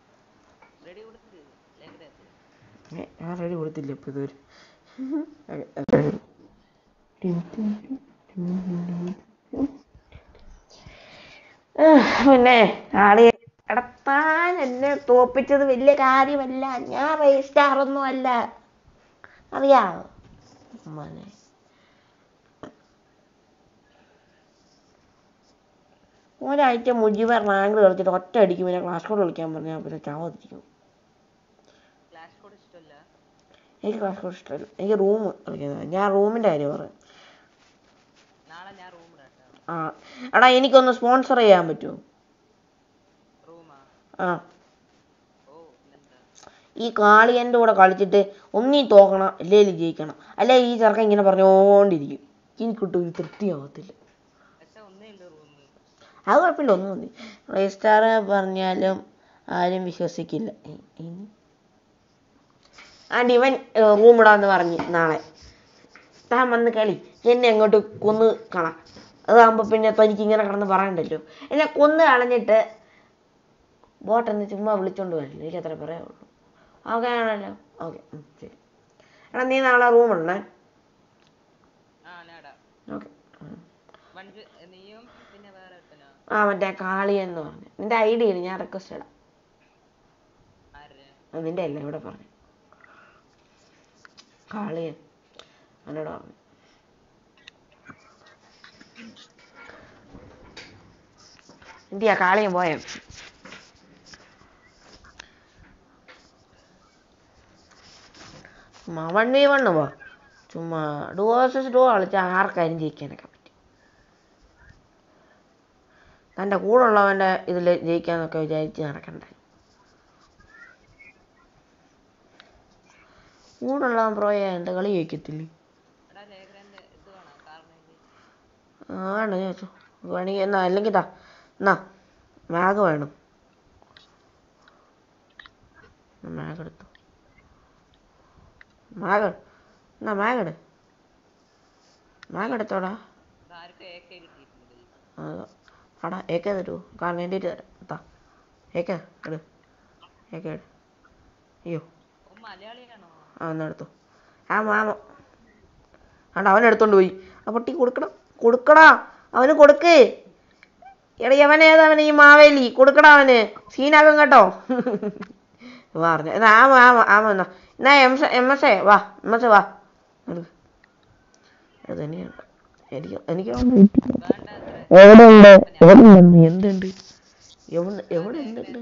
ഞാൻ റെഡി കൊടുത്തില്ല ഇപ്പൊ ഇതുവരെ. പിന്നെ ആളെ എടത്താൻ എന്നെ തോപ്പിച്ചത് വലിയ കാര്യമല്ല. ഞാൻ റേസ്റ്റാറൊന്നും അല്ല, അറിയാമോ മോനെ? ഒരാഴ്ച മുഴുവൻ റാങ്ക് കളിച്ചിട്ട് ഒറ്റ അടിക്കും പിന്നെ ക്ലാസ് കോഡ് കളിക്കാൻ പറഞ്ഞാൽ പിന്നെ ചാവതിരിക്കും. എനിക്ക് ക്ലാസ് കോഡ് ഇഷ്ടമല്ല, എനിക്ക് റൂം കളിക്കുന്നത്. ഞാൻ റൂമിൻ്റെ കാര്യം പറയാം. ആ എടാ എനിക്കൊന്ന് സ്പോൺസർ ചെയ്യാൻ പറ്റുമോ? ആ ഈ കാളിയൻ്റെ കൂടെ കളിച്ചിട്ട് ഒന്നീ തോക്കണം അല്ലെങ്കിൽ ജയിക്കണം, അല്ലെ ഈ ചെറുക്കൻ ഇങ്ങനെ പറഞ്ഞുകൊണ്ടിരിക്കും. എനിക്കിട്ട് ഒരു തൃപ്തിയാവത്തില്ല. അത് കുഴപ്പമില്ല, ഒന്നും മതി. റേസ്റ്റാർ പറഞ്ഞാലും ആരും വിശ്വസിക്കില്ല. ആൻഡ് ഇവൻ റൂം ഇടാന്ന് പറഞ്ഞ് നാളെ താൻ വന്ന് കളി, എന്നെ അങ്ങോട്ട് കൊന്ന് കളാം. അതാകുമ്പോൾ പിന്നെ തനിക്ക് ഇങ്ങനെ കിടന്ന് പറയണ്ടല്ലോ. എന്നെ കൊന്ന് കളഞ്ഞിട്ട് ബോട്ടെന്ന് ചുമ്മാ വിളിച്ചോണ്ട് വരില്ല, എനിക്ക് അത്ര പറയാനുള്ളൂ. ഓക്കെ ആണല്ലോ? ഓക്കെ ശരി. എടാ നീ നാളെ റൂം ഇടണേ. ഓക്കെ. ആ മറ്റേ കാളി എന്ന് പറഞ്ഞു നിന്റെ ഐ ഡി ഇല്ല, ഞാൻ റിക്വസ്റ്റ് ഇടാം. നിന്റെ അല്ല ഇവിടെ പറഞ്ഞു കാളിയൻ എന്നോട് പറഞ്ഞു. എന്തിയാ കാളിയൻ പോയ? വൺ വി വണ്ണ് പോ, ചുമ്മാ ഡു വേഴ്സസ് ഡു കളിച്ചാൽ ആർക്കാരും ജയിക്കാനൊക്കെ പറ്റും. തൻ്റെ കൂടെ ഉള്ളവൻ്റെ ഇതിൽ ജയിക്കാന്നൊക്കെ വിചാരിച്ച് നടക്കണ്ടേ. കൂടുള്ളവൻ പ്രോയാ എൻ്റെ കളി ജയിക്കത്തില്ലേ? ആ വേണ്ട ചോദിച്ചു വേണമെങ്കിൽ എന്നാ, അല്ലെങ്കിൽ താ എന്നാ മാഗ് വേണം, മാഗ് എടുത്തു. മാഗ് എന്നാ മാഗ് എടു, മാഗ് എടുത്തോടാ. ആടാ ഏക്കെ തരുമോ? കാരണം എൻ്റെ തരാം. എത്താ ഏക്കെ എടു, ഏക്കെ എടു. അയ്യോ ആ എന്നാ എടുത്തു. ആ മാമ ആണ്ട അവൻ എടുത്തോണ്ട് പോയി. ആ പൊട്ടി കൊടുക്കണം, കൊടുക്കടാ അവന് കൊടുക്ക്. എടാ അവനേതവന് ഈ മാവേലി കൊടുക്കടാ, അവന് സീനാകും കേട്ടോ. പറഞ്ഞു എന്നാ ആമോ ആമോ ആമോ എന്നാ എന്നാ M S M S A വാ എം എസ് എ വാ അത് തന്നെയാണ് എനിക്ക് എനിക്ക് എവിടെ ഉണ്ട് എവിടെ ഉണ്ട് എന്തുണ്ട് എവിടെ എവിടെ എന്തുണ്ട്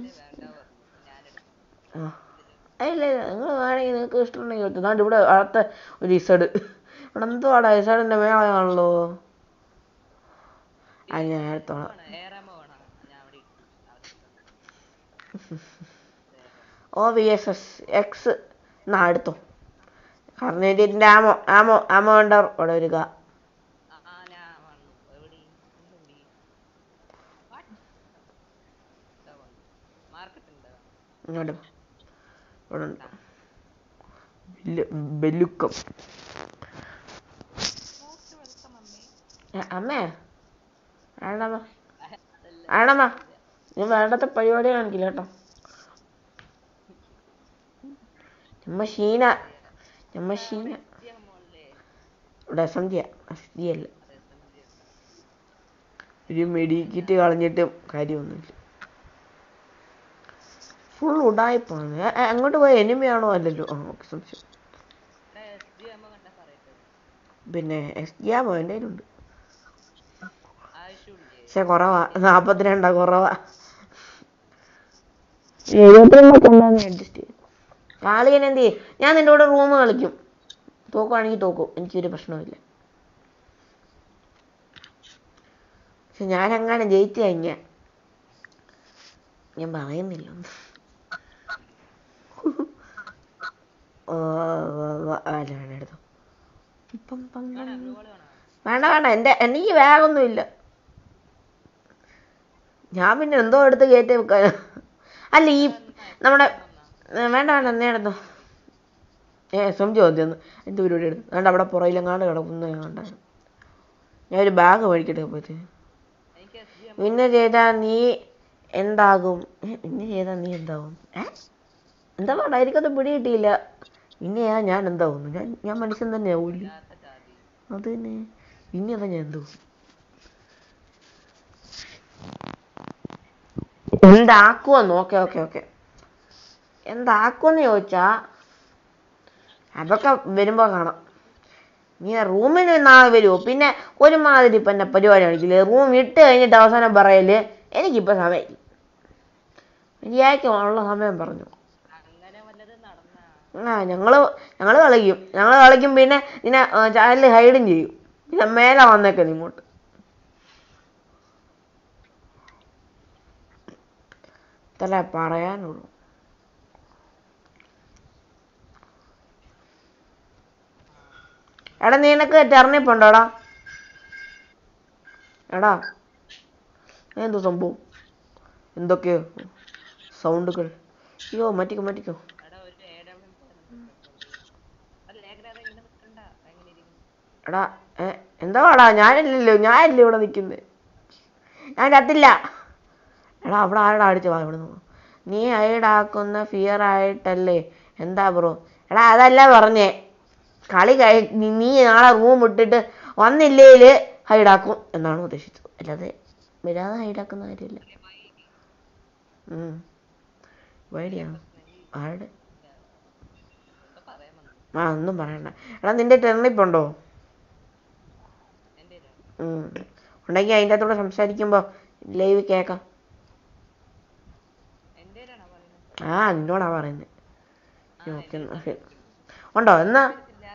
ആ ഇല്ല ഇല്ല നിങ്ങൾ വേണമെങ്കിൽ നിങ്ങൾക്ക് ഇഷ്ടമുണ്ടെങ്കിൽ വെച്ചു ദാണ്ട് ഇവിടെ അടുത്ത ഒരു ഇസഡ് ഇവിടെ എന്തുവാടാ ഇസഡിൻ്റെ മേളയാണല്ലോ ആ ഞാൻ എടുത്തോളാം ഓ വി എസ് എസ് എക്സ് എന്നാ എടുത്തോ കാരണം ഇതിൻ്റെ ആമോ ആമോ ആമോ ഉണ്ട് അവിടെ വരിക ഇങ്ങോട്ട് ഇവിടെ ഉണ്ട് ബെല്ലുക്കം അമ്മേ വേണ്ടമ്മ വേണ്ടമ്മ ഞാൻ വേണ്ടത്തെ പരിപാടി കാണിക്കില്ല കേട്ടോ നമ്മ ഷീന നമ്മ ഷീന ഇവിടെ S M G S G അല്ല ഒരു മെഡിക്കിറ്റ് കളഞ്ഞിട്ടും കാര്യമൊന്നുമില്ല ഫുൾ ഉടായ്പാണ് അങ്ങോട്ട് പോയ എനിമിയാണോ അല്ലല്ലോ ആ ഓക്കെ സംശയം പിന്നെ എസ് ജി ആമോ എൻ്റെ കയ്യിലുണ്ട് പക്ഷെ കുറവാ നാപ്പത്തിരണ്ടാ കുറവാ എഴുപത്തിരണ്ടൊക്കെ ഉണ്ടാകുന്ന അഡ്ജസ്റ്റ് ചെയ്യും കാളിയൻ എന്ത് ചെയ്യും ഞാൻ നിൻ്റെ കൂടെ റൂം കളിക്കും തോക്കുവാണെങ്കിൽ തോക്കും എനിക്കൊരു പ്രശ്നമില്ല പക്ഷെ ഞാനെങ്ങാനും ജയിച്ചു കഴിഞ്ഞാൽ ഞാൻ പറയുന്നില്ല അല്ല വേണ്ട എടുത്തോ ഇപ്പം വേണ്ട വേണ്ട എൻ്റെ എനിക്ക് ബാഗൊന്നുമില്ല ഞാൻ പിന്നെ എന്തോ എടുത്ത് കയറ്റി വെക്കാൻ അല്ല ഈ നമ്മുടെ വേണ്ട വേണ്ട എന്നേ എടുത്തോ ഏ എസ് എം ജി ചോദ്യം എന്ത് പരിപാടി എടുത്തു വേണ്ട അവിടെ പുറയിലെങ്ങാണ്ട് കിടക്കുന്നു കണ്ടായിരുന്നു ഞാനൊരു ബാഗ് മേടിക്കട്ടെ പോയിട്ട് പിന്നെ ചെയ്താൽ നീ എന്താകും പിന്നെ ചെയ്താൽ നീ എന്താകും ഏ എന്താ വേണ്ട എനിക്കത് പിടി കിട്ടിയില്ല പിന്നെയാ ഞാൻ എന്താവുന്നു ഞാൻ ഞാൻ മനുഷ്യൻ തന്നെ ആവൂല്ലേ അത് തന്നെ പിന്നെ അതാ ഞാൻ എന്തോ എന്താക്കുവെന്ന് ഓക്കെ ഓക്കെ ഓക്കെ എന്താക്കുമെന്ന് ചോദിച്ചാ അതൊക്കെ വരുമ്പോൾ കാണാം നീ റൂമിന് നാളെ വരുമോ പിന്നെ ഒരുമാതിരി ഇപ്പം എൻ്റെ പരിപാടി കാണിക്കില്ലേ റൂം ഇട്ട് കഴിഞ്ഞിട്ട് അവസാനം പറയല് എനിക്കിപ്പോൾ സമയം മര്യാദയ്ക്ക് ഉള്ള സമയം പറഞ്ഞു ആ ഞങ്ങൾ ഞങ്ങൾ കളിക്കും ഞങ്ങൾ കളിക്കും പിന്നെ പിന്നെ ചാനലിൽ ഹൈഡും ചെയ്യും പിന്നെ മേലെ വന്നേക്കാം ഇങ്ങോട്ട് ഇതല്ലേ പറയാനുള്ളൂ എടാ നിനക്ക് ടെർണിപ്പുണ്ടോടാ എടാ എന്തോ സംഭവം എന്തൊക്കെയോ സൗണ്ടുകൾ അയ്യോ മാറ്റിക്കോ മാറ്റിക്കോ എടാ ഏ എന്താ പാടാ ഞാനില്ലല്ലോ ഞാനില്ല ഇവിടെ നിൽക്കുന്നത് ഞാൻ ചത്തില്ല എടാ അവിടെ ആരുടെ അടിച്ചു വാ ഇവിടെ നിന്ന് നീ ഹൈഡാക്കുന്ന ഫിയർ ആയിട്ടല്ലേ എന്താ ബ്രോ എടാ അതല്ല പറഞ്ഞേ കളി കഴി നീ നാളെ റൂം ഇട്ടിട്ട് വന്നില്ലേല് ഹൈഡാക്കും എന്നാണ് ഉദ്ദേശിച്ചത് അല്ലാതെ വരാതെ ഹൈഡാക്കുന്ന കാര്യമില്ല പേടിയാണ് ആരുടെ ആ ഒന്നും പറയണ്ട എടാ നിന്റെ ടെർണിപ്പുണ്ടോ ഉണ്ടെങ്കിൽ അതിൻ്റെ അകത്തൂടെ സംസാരിക്കുമ്പോൾ ലൈവ് കേൾക്കാം ആ നിന്നോടാ പറയുന്നത് ഓക്കെ ഉണ്ടോ എന്നാ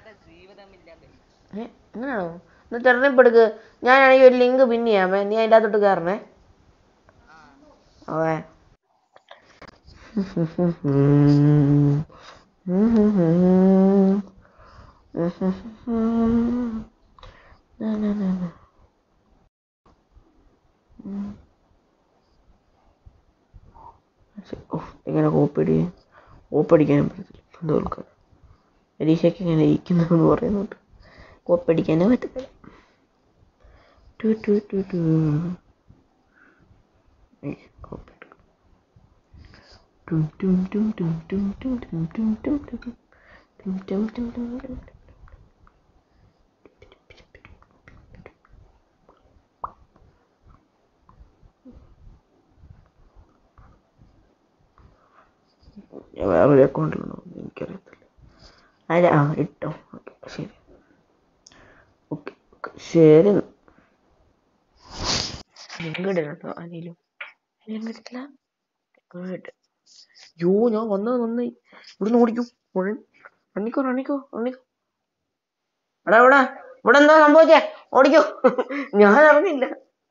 ഏ അങ്ങനെയാണോ എന്നാ ടെർണിപ്പ് എടുക്ക് ഞാനാണെങ്കിൽ ഒരു ലിങ്ക് പിന്നെ ചെയ്യാമേ നീ അതിൻ്റെ അകത്തോട്ട് കയറണേ ഓക്കെ എങ്ങനെ കോപ്പടി കോപ്പടിക്കാനും പറ്റത്തില്ല എന്തോ ആൾക്കാർ പരീക്ഷയ്ക്ക് ഇങ്ങനെ ഇരിക്കുന്നതെന്ന് പറയുന്നുണ്ട് കോപ്പടിക്കാനേ പറ്റത്തില്ല ടു ടു ടു ടു കോപ്പി ടും ടും ടും ടും ടും ടും ടും ടും ടും ടും ടും ടും ടും ടും ടും. വേറെ ഒരു അക്കൗണ്ടിലുണ്ടോ എനിക്കറിയത്തില്ല. അല്ല ആ ഇട്ടോ. ഓക്കെ ശരി. ഓക്കെ ഓക്കെ ശരി. ലിങ്ക് ഇടട്ടോ ആരെങ്കിലും. ലിങ്ക് ഇട്ടില്ല. ഗുഡ്. യോ ഞാൻ വന്നത് നന്നായി. ഇവിടുന്ന് ഓടിക്കൂ. റണ്ണിക്കോ റണ്ണിക്കോ റണ്ണിക്കോ. എടാ ഇവിടെ ഇവിടെ എന്താ സംഭവിച്ചേ? ഓടിക്കോ. ഞാൻ അറിഞ്ഞില്ല.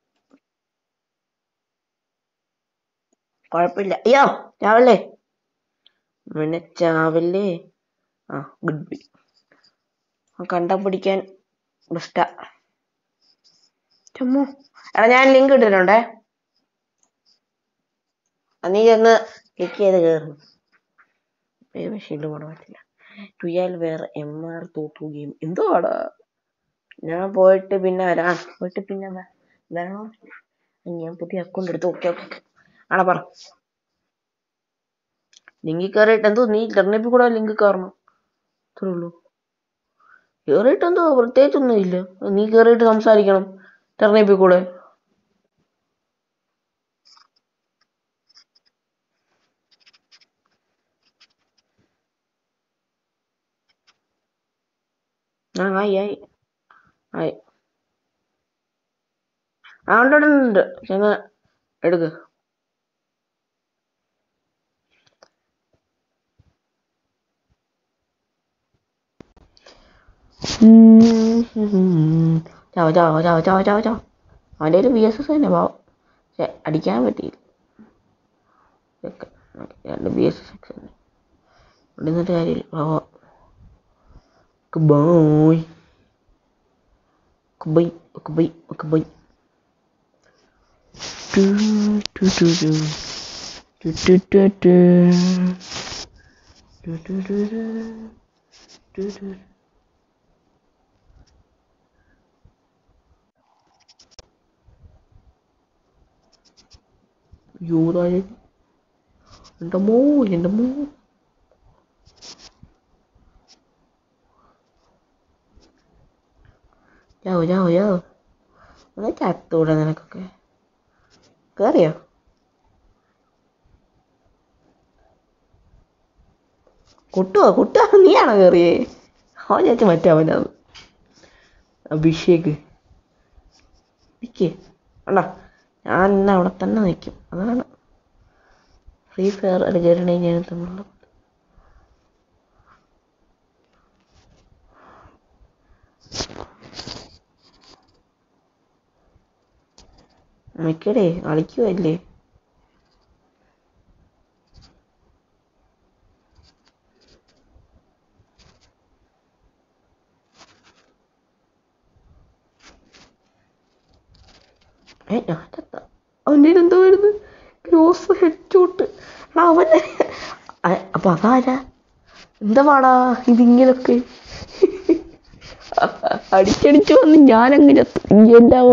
കുഴപ്പമില്ല. അയ്യോ ചാവല്ലേ പിന്നെ ചാവല്ലേ. ആ ഗുഡ് ബൈ. കണ്ട പിടിക്കാൻ ബെസ്റ്റാ. ചുമ്മാ എടാ ഞാൻ ലിങ്ക് ഇട്ടിട്ടുണ്ടേ. നീ ചെന്ന് ക്ലിക്ക് ചെയ്ത് കയറും. പക്ഷേ ഇത് പോകാൻ പറ്റില്ല. ടുയാൽ വേറെ എം ആർ തോട്ടു ഗെയിം എന്തോ ആടാ. ഞാൻ പോയിട്ട് പിന്നെ വരാം. പോയിട്ട് പിന്നെ വരണോ? ഞാൻ പുതിയ അക്കൗണ്ട് എടുത്തു. ഓക്കെ ഓക്കെ ആടാ പറ. ലിങ്കിൽ കയറിയിട്ട് എന്തോ നീ ടെർണിപ്പിൽ കൂടെ ലിങ്ക് കയറണം. അത്രേ ഉള്ളൂ. കയറിയിട്ട് എന്തോ പ്രത്യേകിച്ചൊന്നും ഇല്ല. നീ കയറിയിട്ട് സംസാരിക്കണം ടെർണിപ്പിൽ കൂടെ. ആ ആയി ആയി ആയി. ആ ഉണ്ട് ഉണ്ട് ചെന്ന് എടുക്ക്. ചാവോ ചാവോ ചാവോ ചാവോ ചാവോ ചാവോ. അവൻ്റെ ഒരു ബി എസ് എസ് തന്നെ പാവം. പക്ഷെ അടിക്കാൻ പറ്റിയില്ല. രണ്ട് ബി എസ് എസ് തന്നെ ഇവിടെ നിന്നിട്ട് കാര്യമില്ല പാവം. Boy bye okay bye okay bye. യൂതായ എൻ്റെ മോ എൻ്റെ മോ. ചാവോ ചാവോ ചാവോ. എന്നാ ചത്തൂടെ നിനക്കൊക്കെ. കയറിയോ? കുട്ടുവോ കുട്ടുക. നീയാണോ കയറിയേ? അവൻ ചേച്ചി മറ്റേ അവനാണ് അഭിഷേക്. നിൽക്കേ അല്ല ഞാൻ ഇന്ന് അവിടെ തന്നെ നിൽക്കും. അതാണ് ഫ്രീ ഫയർ അത് കയറണേ ഞാൻ തമ്മിലുള്ള മിക്കടേ കളിക്കുവല്ലേ. ഏ ഞാൻ ചത്ത. അവൻ്റെ എന്തോ വരുന്നു ക്രോസ് ഹെഡ് ഷോട്ട്. അവന് അപ്പൊ അതാരാ? എന്താ പാടാ ഇതിങ്ങനൊക്കെ അടിച്ചടിച്ചു വന്ന് ഞാനങ്ങ് ചത്തു. എന്താവോ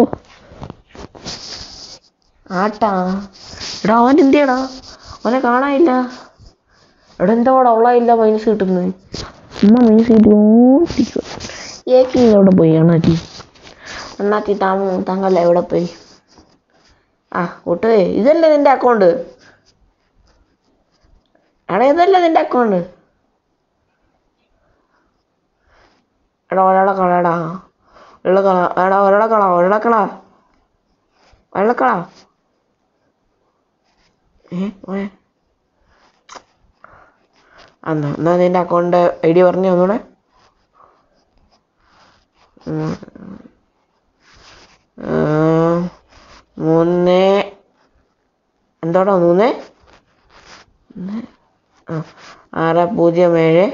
ആട്ടാ. എടാ അവൻ എന്തിയടാ? അവനെ കാണാനില്ല. എടാ എന്താ പാടാ? അവളായില്ല മൈനസ് കിട്ടുന്നത്. ഉമ്മ മൈനസ് കിട്ടിക്കോ. ഏക്ക് എവിടെ പോയി അണ്ണാച്ചി? അണ്ണാച്ചി താമോ താങ്കൾ എവിടെ പോയി? ആ കൂട്ടേ ഇതല്ലേ നിന്റെ അക്കൗണ്ട്? എടാ ഇതല്ലേ നിന്റെ അക്കൗണ്ട്? എടാ ഒരാളെ കളടാ. വെള്ളക്കള എടാ ഒരാളെ കള വെള്ളക്കള വെള്ളക്കള. ഏ പോയെ? എന്നാ എന്നാ നിന്റെ അക്കൗണ്ട് ഐ ഡി പറഞ്ഞു ഒന്നൂടെ. മൂന്ന് എന്തോടാ മൂന്ന് ആ ആറ് പൂജ്യം ഏഴ്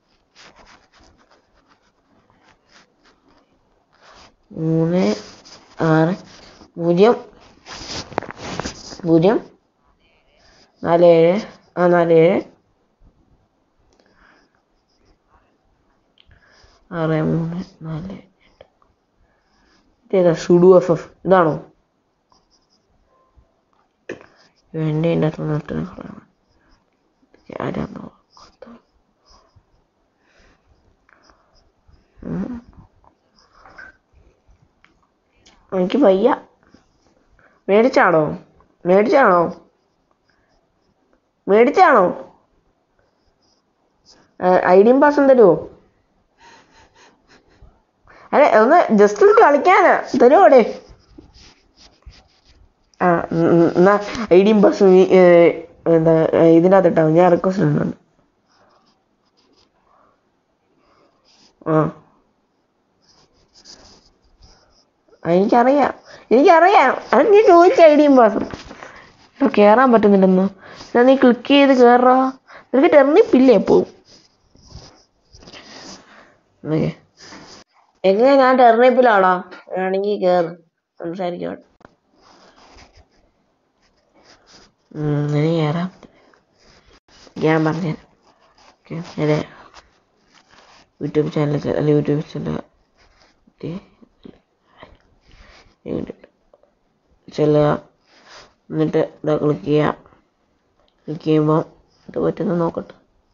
മൂന്ന് ആറ് പൂജ്യം പൂജ്യം നാല് ഏഴ് ആ നാല് ഏഴ് ആറ് മൂന്ന് നാല് എട്ട്. ഇതേതാ സുഡു എഫ് എഫ് ഇതാണോ? എൻ്റെ ഇതിൻ്റെ അകത്ത് നിന്നിട്ട് ആരാന്നോ. എനിക്ക് വയ്യ. മേടിച്ചാണോ മേടിച്ചാണോ മേടിച്ചാണോ? ഐ ഡിയും പാസും തരുമോ? അതെ ഒന്ന് ജസ്റ്റ് ഒന്ന് കളിക്കാനാ, തരുമോടെ? ആ എന്നാ ഐ ഡിയും പാസും എന്താ ഇതിനകത്ത് ഇട്ടാവും, ഞാൻ റിക്വസ്റ്റ് ഇടുന്നുണ്ട്. ആ എനിക്കറിയാം എനിക്കറിയാം അത് നീ ചോദിച്ച ഐ ഡിയും പാസും. ഇപ്പോൾ കയറാൻ പറ്റുന്നില്ലെന്ന്. എന്നാ നീ ക്ലിക്ക് ചെയ്ത് കയറാ, നിനക്ക് ടെർണിപ്പില്ലേ എപ്പോഴും? എങ്ങനെ ഞാൻ ടെർണിപ്പിലാണോ? ആണെങ്കിൽ കയറ്, സംസാരിക്കാം. എനിക്ക് കയറാം, ഞാൻ പറഞ്ഞു അതെ. യൂട്യൂബ് ചാനൽ അല്ല യൂട്യൂബ് ചാനൽ ചെല്ലുക, എന്നിട്ട് ഇതാ ക്ലിക്ക് ചെയ്യാം. ക്ലിക്ക് ചെയ്യുമ്പോൾ ഇത് പറ്റുന്ന നോക്കട്ടെ.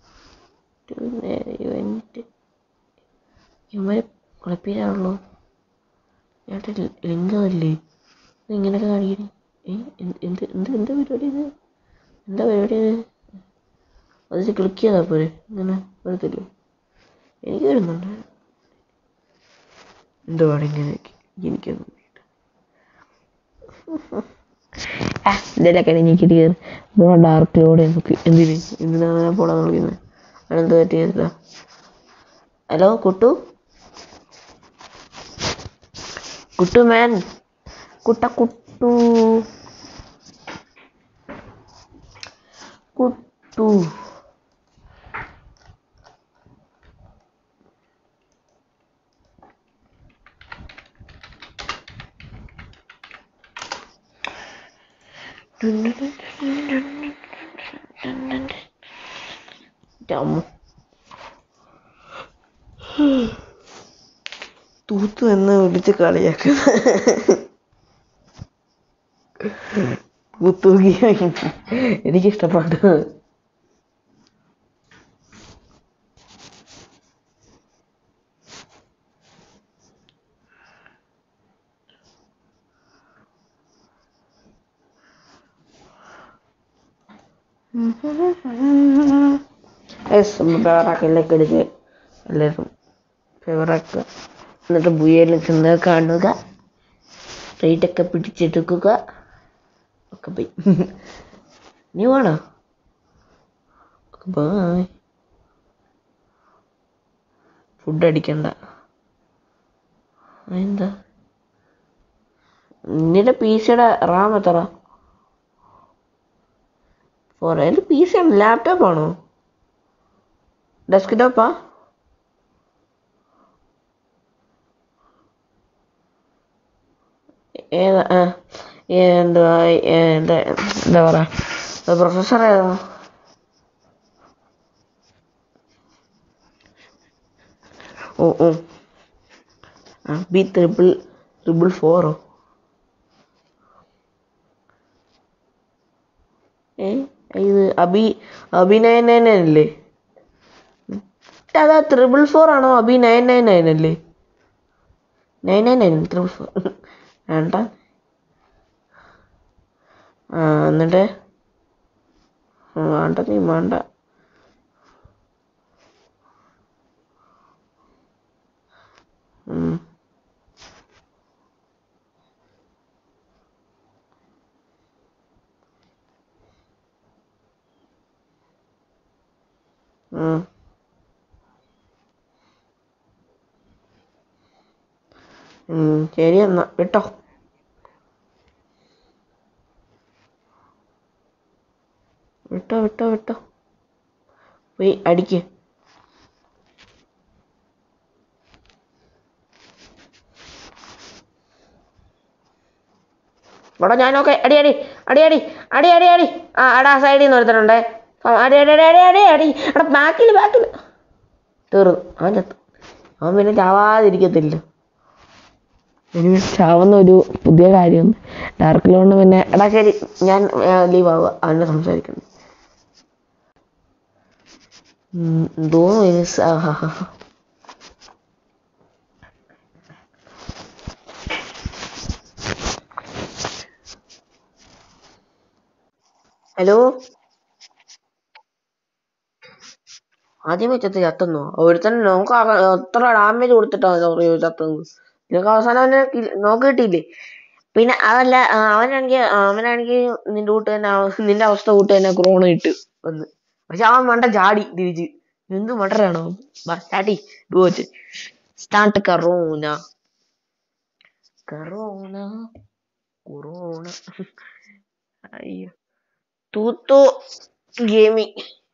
ഇവൻറ്റ് ഇവന്മാർ കുഴപ്പമില്ലാണല്ലോ. ചേട്ടാ ലിംഗമല്ലേ ഇങ്ങനെയൊക്കെ കാണിക്കണേ? ഏ എന്ത് എന്ത് എന്താ പരിപാടി ഇത്? എന്താ പരിപാടി ഇത്? അത് ക്ലിക്ക് ചെയ്താൽ പോരെ, ഇങ്ങനെ വരത്തില്ലോ? എനിക്ക് വരുന്നുണ്ട് എന്തുവാണ് ഇങ്ങനെയൊക്കെ, എനിക്കൊന്നും ഇതിലൊക്കെ എനിക്ക് കയറി ഡാർക്കിലൂടെ നോക്കി എന്തിന് എന്തിനാണ് ഞാൻ പോടാൻ വിളിക്കുന്നത്? അതെന്ത് പറ്റിയതില്ല. ഹലോ കുട്ടു, കുട്ടു മാൻ, കുട്ട കുട്ടു കുട്ടു തൂത്തു എന്ന് വിളിച്ച് കളിയാക്കുന്ന തൂത്തുകിയ എനിക്കിഷ്ടപ്പെട്ടു. ഫേവറാക്കിലേക്ക് അടിച്ച് എല്ലാവരും ഫേവറാക്കുക, എന്നിട്ട് ബുയയിൽ ചെന്ന് കാണുക, റേറ്റൊക്കെ പിടിച്ചെടുക്കുക ഒക്കെ. പോയി നീ വേണോ? ബായ്. ഫുഡ് അടിക്കണ്ട. എന്താ നിന്റെ പി സിയുടെ റാം എത്ര? ഫോർ എൻ്റെ പി സി ആണ്, ലാപ്ടോപ്പാണോ ഡെസ്ക്ടോപ്പാ? ഏതാ? എന്തുവാ എന്താ എന്താ പറയുക, പ്രൊഫസർ ഏതാ? ഓ ഓ ആ ബി ട്രിപ്പിൾ ട്രിപ്പിൾ ഫോറോ? ഏ ഇത് Abi Abi nine nine nine അല്ലേ? അതാ ട്രിപ്പിൾ ഫോർ ആണോ? അബി നയൻ നയൻ നയൻ അല്ലേ? Nine nine nine triple four വേണ്ട. ആ എന്നിട്ട് വേണ്ട, നീ വേണ്ട. ശരി എന്നാ വിട്ടോ. വിട്ടോ വിട്ടോ വിട്ടോ പോയി അടിക്ക്. ഇവിടെ ഞാനൊക്കെ അടി അടി അടി അടി അടി അടി അടി ആ അടാ സൈഡിൽ നിന്ന് ഒരുത്തനുണ്ടേ. അടി അടി അടി അടി അടി അടി എടാ ബാക്കിൽ ബാക്കിൽ തീർന്നു. അവൻ ചത്തു. അവൻ പിന്നെ ചാവാതിരിക്കത്തില്ല. ഇനി ചാവുന്ന ഒരു പുതിയ കാര്യം ഡാർക്കിലോണ്ട് പിന്നെ എടാ ശരി ഞാൻ ലീവ് ആവുക, അവനെ സംസാരിക്കണം തോന്നുന്നു. ഹലോ ആദ്യമേ ചത്ത് ചത്തുന്നോ ഒരുത്തന്നെ നമുക്ക് എത്ര ഡാമേജ് കൊടുത്തിട്ടാണ് ചത്തുന്നു നിനക്ക് അവസാനം അവനെ നോക്കിയിട്ടില്ലേ പിന്നെ അതല്ല അവനാണെങ്കിൽ അവനാണെങ്കിൽ നിന്റെ കൂട്ട് തന്നെ നിന്റെ അവസ്ഥ കൂട്ട് തന്നെ ക്രോണ ഇട്ട് വന്ന് പക്ഷെ അവൻ മണ്ട ചാടി തിരിച്ച് എന്ത് മണ്ടറാണോ ചാടി ഡുവച്ച് സ്റ്റാർട്ട് കറോന കറോന കൊറോണ അയ്യോ തൂത്തു ഗെയിമി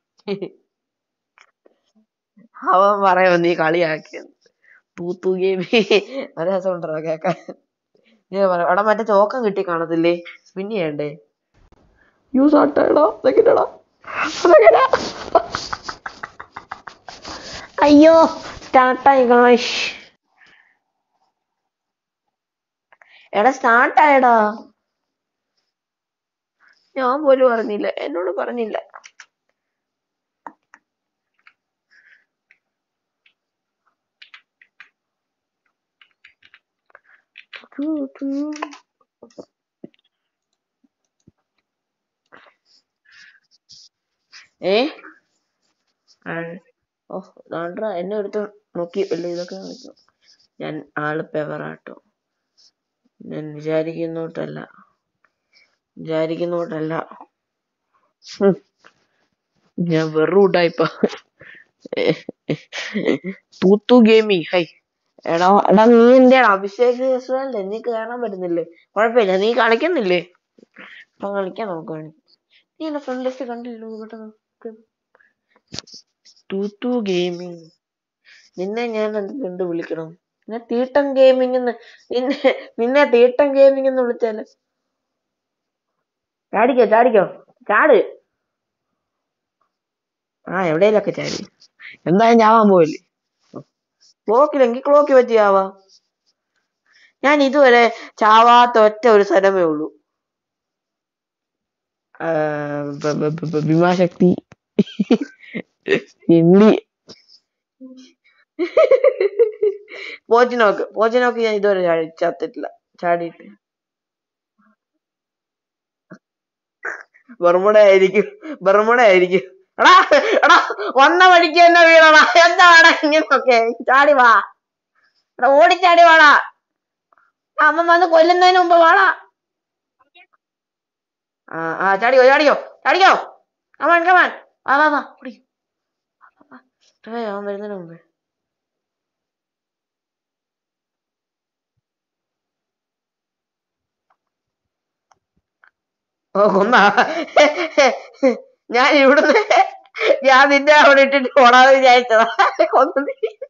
അവൻ പറയാ നീ കളിയാക്കിയത് തൂത്തു ഗെയിമി ഒരു രസം ഉണ്ടോ കേക്കാൻ അവിടെ മറ്റേ ചോക്കം കിട്ടി കാണത്തില്ലേ പിന്നെ ചെയ്യണ്ടേ യൂസ് ആട്ടടാ അതൊക്കെടാ അയ്യോ സ്റ്റാർട്ടായി ഗായ്സ് എടാ സ്റ്റാർട്ടായടാ ഞാൻ പോലും പറഞ്ഞില്ല എന്നോട് പറഞ്ഞില്ല ഏ ഓ നാട്ര എന്നെ എടുത്ത് നോക്കി അല്ലേ ഇതൊക്കെ കളിക്കും ഞാൻ ആള് പെവറാട്ടോ ഞാൻ വിചാരിക്കുന്നോട്ടല്ല വിചാരിക്കുന്നോട്ടല്ല ഞാൻ വെറും ഉടായിപ്പ തൂത്തു ഗെയിമിങ് ഹൈ എടാ എടാ നീ എന്റെ അഭിഷേക് അല്ലേ നീ കേറാൻ പറ്റുന്നില്ലേ കുഴപ്പമില്ല നീ കളിക്കുന്നില്ലേ അപ്പൊ കളിക്കാൻ നമുക്ക് വേണ്ടി നീ എന്റെ ഫ്രണ്ട് ലിസ്റ്റ് കണ്ടില്ലോ കേട്ടോ തൂത്തു ഗെയിമിങ് നിന്നെ ഞാൻ എന്ത് വിളിക്കണം നിന്നെ തീട്ടം ഗെയിമിംഗ് എന്ന് നിന്നെ നിന്നെ തീട്ടം ഗെയിമിംഗ് എന്ന് വിളിച്ചാല് ചാടിക്കോ ചാടിക്കോ ചാട് ആ എവിടെയെങ്കിലൊക്കെ ചാടി എന്തായാലും ചാവാൻ പോയില്ലേ ക്ലോക്കിലെങ്കിൽ ക്ലോക്ക് വെച്ച് ചാവാ ഞാൻ ഇതുവരെ ചാവാത്ത ഒറ്റ ഒരു സ്ഥലമേ ഉള്ളൂ ഭീമാശക്തി ഹിന്ദി പോച്ചിനോക്ക് പോച്ചിനോക്ക് ഞാൻ ഇതുവരെ ചാടി ചത്തിട്ടില്ല ചാടിയിട്ട് ബർമുട ആയിരിക്കും ബർമുട ആയിരിക്കും എടാ എടാ വന്ന വഴിക്ക് തന്നെ വീണടാ എന്താണ് ഇങ്ങനൊക്കെ ചാടി വാ എടാ ഓടിച്ചാടി വാടാ അമ്മ വന്ന് കൊല്ലുന്നതിന് മുമ്പ് വാടാ ആ ആ ചാടിക്കോ ചാടിക്കോ ചാടിക്കോ കമാൻ കമാൻ വാ വാ വാ ഓടി അവൻ വരുന്നതിന് മുമ്പേ ഓ കൊന്നാ ഞാൻ ഇവിടുന്ന് ഞാൻ നിന്നെ അവിടെ ഇട്ടിട്ട് ഓടാതെ വിചാരിച്ചതാ കൊന്നു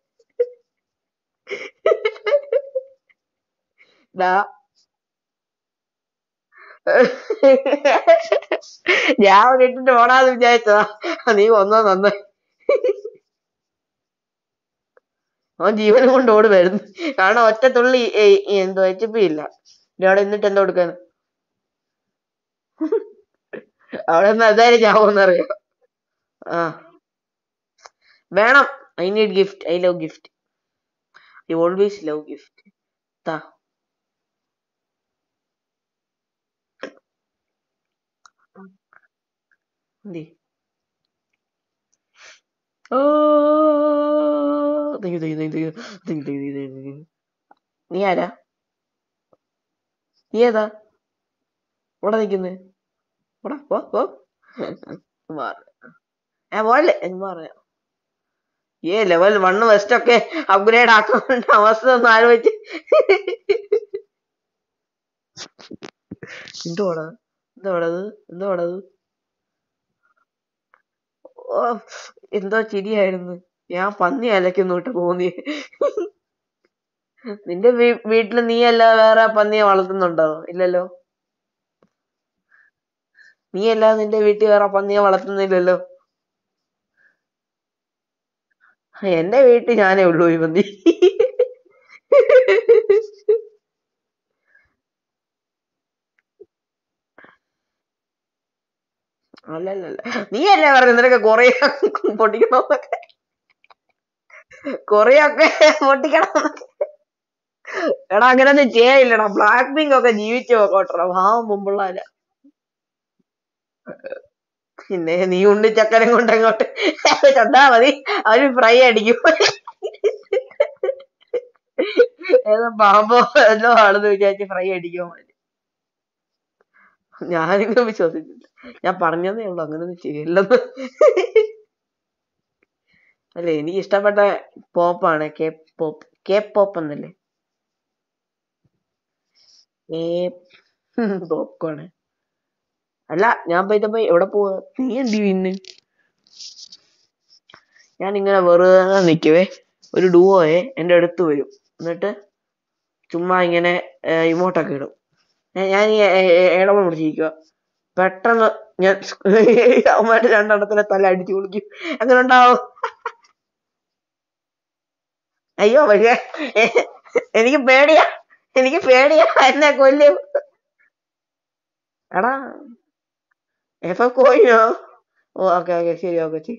ഞാൻ അവിടെ ഇട്ടിട്ട് ഓടാതെ വിചാരിച്ചതാ നീ കൊന്നോ നന്നായി അവൻ ജീവനും കൊണ്ട് ഓടി വരുന്നു കാരണം ഒറ്റ തുള്ളി എന്തോ എച്ച് പി ഇല്ല അവിടെ എന്നിട്ട് എന്തോ കൊടുക്കാന് അവിടെ നിന്ന് അതായത് ചാവോന്നറിയാം ആ വേണം I need gift I love gift I always love gift താ എന്തി നീ ആരാ നീ ഏതാ ഇവിടെ നിക്കുന്നേ ഇവിടെ പോ പോ ഞാൻ പോലേ എന്ന് പറയാം ഏ ലെവൽ വണ്ണ് വെസ്റ്റ് ഒക്കെ അപ്ഗ്രേഡ് ആക്കാനുള്ള അവസ്ഥ ഒന്ന് ആലോചിച്ച് എന്തോടാ എന്തോടത് എന്തോടത് ഓ എന്തോ ചിരിയായിരുന്നു ഞാൻ പന്നി അലക്കുന്നോട്ട് തോന്നി നിന്റെ വീട്ടില് നീ അല്ലാതെ വേറെ പന്നിയെ വളർത്തുന്നുണ്ടോ ഇല്ലല്ലോ നീ അല്ലാതെ നിന്റെ വീട്ടിൽ വേറെ പന്നിയെ വളർത്തുന്നില്ലല്ലോ എന്റെ വീട്ടിൽ ഞാനേ ഉള്ളൂ ഈ പന്നി അല്ലല്ല നീ അല്ലേ പറഞ്ഞു നിനക്ക് കൊറേ പൊട്ടിക്കണോന്നൊക്കെ കൊറേയൊക്കെ പൊട്ടിക്കണോന്നൊക്കെ എടാ അങ്ങനെയൊന്നും ചെയ്യില്ലടാ ബ്ലാക്ക് പിങ്ക് ഒക്കെ ജീവിച്ചു നോക്കോട്ടെ ഭാവം മുമ്പുള്ളവരാ പിന്നെ നീ ഉണ്ണി ചക്കരം കൊണ്ട് അങ്ങോട്ട് ചണ്ടാ മതി, അവര് ഫ്രൈ അടിക്കും. ഏതോ പാമ്പോ എല്ലോ ആണെന്ന് വിചാരിച്ച് ഫ്രൈ അടിക്കാൻ മതി. ഞാനിങ്ങനെ വിശ്വസിച്ചില്ല, ഞാൻ പറഞ്ഞതേ ഉള്ളു അങ്ങനൊന്നും ചെയ്യില്ലെന്ന്. അല്ലേ എനിക്ക് ഇഷ്ടപ്പെട്ട പോപ്പാണ് കെ പോപ്പ്, കെ പോപ്പ് എന്നല്ലേ പോപ്കോണ്. അല്ല ഞാൻ പോയപ്പോ എവിടെ പോവാ, നീ എന്ത് പിന്നെ? ഞാൻ ഇങ്ങനെ വെറുതെ നിൽക്കുവേ, ഒരു ഡുവോയെ എന്റെ അടുത്ത് വരും, എന്നിട്ട് ചുമ്മാ ഇങ്ങനെ ഇമോട്ടൊക്കെ ഇടും. ഞാൻ ഈ ഏടവം പിടിച്ചിരിക്കുക, പെട്ടെന്ന് ഞാൻ അവന്മാരുടെ രണ്ടെണ്ണത്തിനെ തല അടിച്ചു കുളിക്കും. അങ്ങനെ ഉണ്ടാവും. അയ്യോ പക്ഷേ എനിക്ക് പേടിയാ, എനിക്ക് പേടിയാ, എന്നെ കൊല്ലും. എടാ എപ്പോ കോയിനോ? ഓ ഓക്കെ ഓക്കെ ശരി ഓക്കെ ശരി.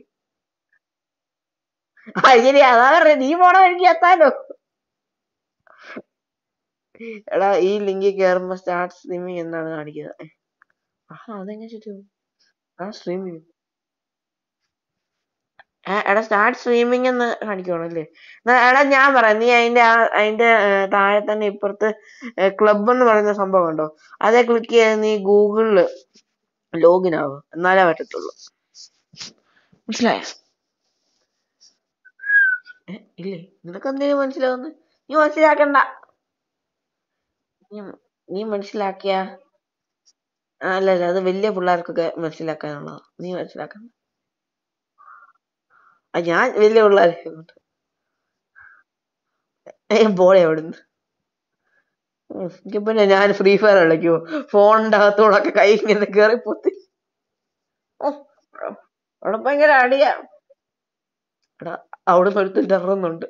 ആ ശരി, അതാ പറഞ്ഞ നീ പോണ എനിക്ക് എത്താലോ. എടാ ഈ ലിങ്കിൽ കയറുമ്പോ സ്റ്റാർട്ട് സ്ട്രീമിംഗ് എന്നാണ് കാണിക്കുന്നത്. ആ അതെങ്ങനെ ശരി ആ സ്ട്രീമിംഗ് എടാ സ്റ്റാർട്ട് സ്ട്രീമിംഗ് എന്ന് കാണിക്കുവാണല്ലേ. എടാ ഞാൻ പറയാം, നീ അതിന്റെ ആ അതിന്റെ താഴെ തന്നെ ഇപ്പുറത്ത് ക്ലബ് എന്ന് പറയുന്ന സംഭവം ഉണ്ടോ, അതേ ക്ലിക്ക് ചെയ്ത് നീ ഗൂഗിളില് ലോഗിൻ ആവും, എന്നാലേ പറ്റത്തുള്ളൂ. മനസ്സിലായോ? ഇല്ലേ നിനക്ക് എന്തെങ്കിലും മനസ്സിലാവുന്നു? നീ മനസ്സിലാക്കണ്ട, നീ മനസ്സിലാക്കിയ അല്ല അല്ല അത് വലിയ പിള്ളേർക്കൊക്കെ മനസ്സിലാക്കാനുള്ളതാ, നീ മനസ്സിലാക്കണ്ട. ഞാൻ വലിയ പിള്ളേരെ പോളെ അവിടുന്ന്. പിന്നെ ഞാൻ ഫ്രീ ഫയർ കളിക്കുവോ, ഫോണിന്റെ അകത്തോടൊക്കെ കൈ ഇങ്ങനെ കേറി പൊത്തി. അവിടെ ഭയങ്കര അടിയാ. എടാ അവിടെ ഒരുത്തൻ ഇറങ്ങുന്നുണ്ട്.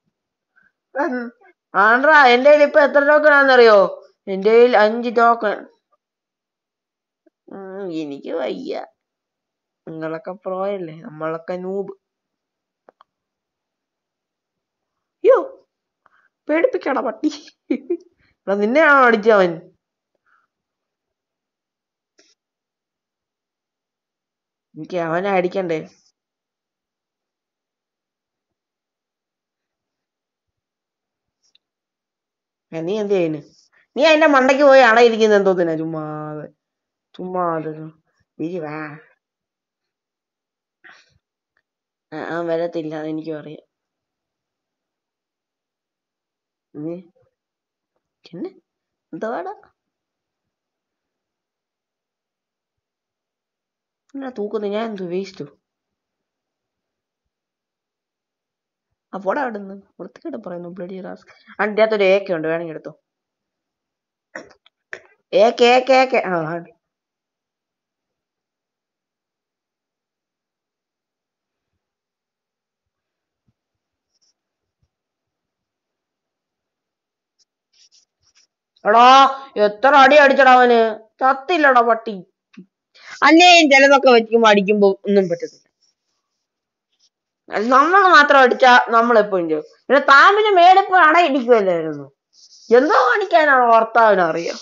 ആണ്ട്രാ എന്റെ കയ്യിൽ ഇപ്പൊ എത്ര ടോക്കൺ ആണെന്നറിയോ? എന്റെ കയ്യിൽ അഞ്ച് ടോക്കൺ. എനിക്ക് വയ്യ, നിങ്ങളൊക്കെ പ്രോയല്ലേ, നമ്മളൊക്കെ നൂബ്. അയ്യോ പേടിപ്പിക്കടാ പട്ടി. നിന്നെയാണോ അടിച്ചവൻ? എനിക്ക് അവനെ അടിക്കണ്ടേ? നീ എന്ത് ചെയ്യുന്നു? നീ അതിന്റെ മണ്ടയ്ക്ക് പോയി അടയിരിക്കുന്ന എന്തോത്തിനാ? ചുമ്മാതെ ചുമ്മാതെ വാ. ആ വരത്തില്ല, എനിക്കും അറിയാം. പിന്നെ എന്താടാ എന്നാ തൂക്കുന്നത്? ഞാൻ എന്തു വേസ്റ്റോ? അപ്പോടാ അവിടുന്ന് വൃത്തികേട് പറയുന്നു. Bloody rascal. അതിൻ്റെ അകത്തൊരു ഏക്ക ഉണ്ട്, വേണമെങ്കിൽ എടുത്തോ. ഏക്ക ഏക്ക ഏക്ക ആ എടാ എത്ര അടി അടിച്ചടാ അവന്, ചത്തില്ലടാ പട്ടി. അല്ലേ ചിലതൊക്കെ വെക്കുമ്പോ അടിക്കുമ്പോ ഒന്നും പറ്റത്തില്ല. നമ്മൾ മാത്രം അടിച്ചാ നമ്മളെപ്പോഴും ചെയ്യും. പിന്നെ താമിന് മേടിപ്പോ അടയിടിക്കുമല്ലായിരുന്നു, എന്തോ കാണിക്കാനാണോ ഭർത്താവിന് അറിയാം.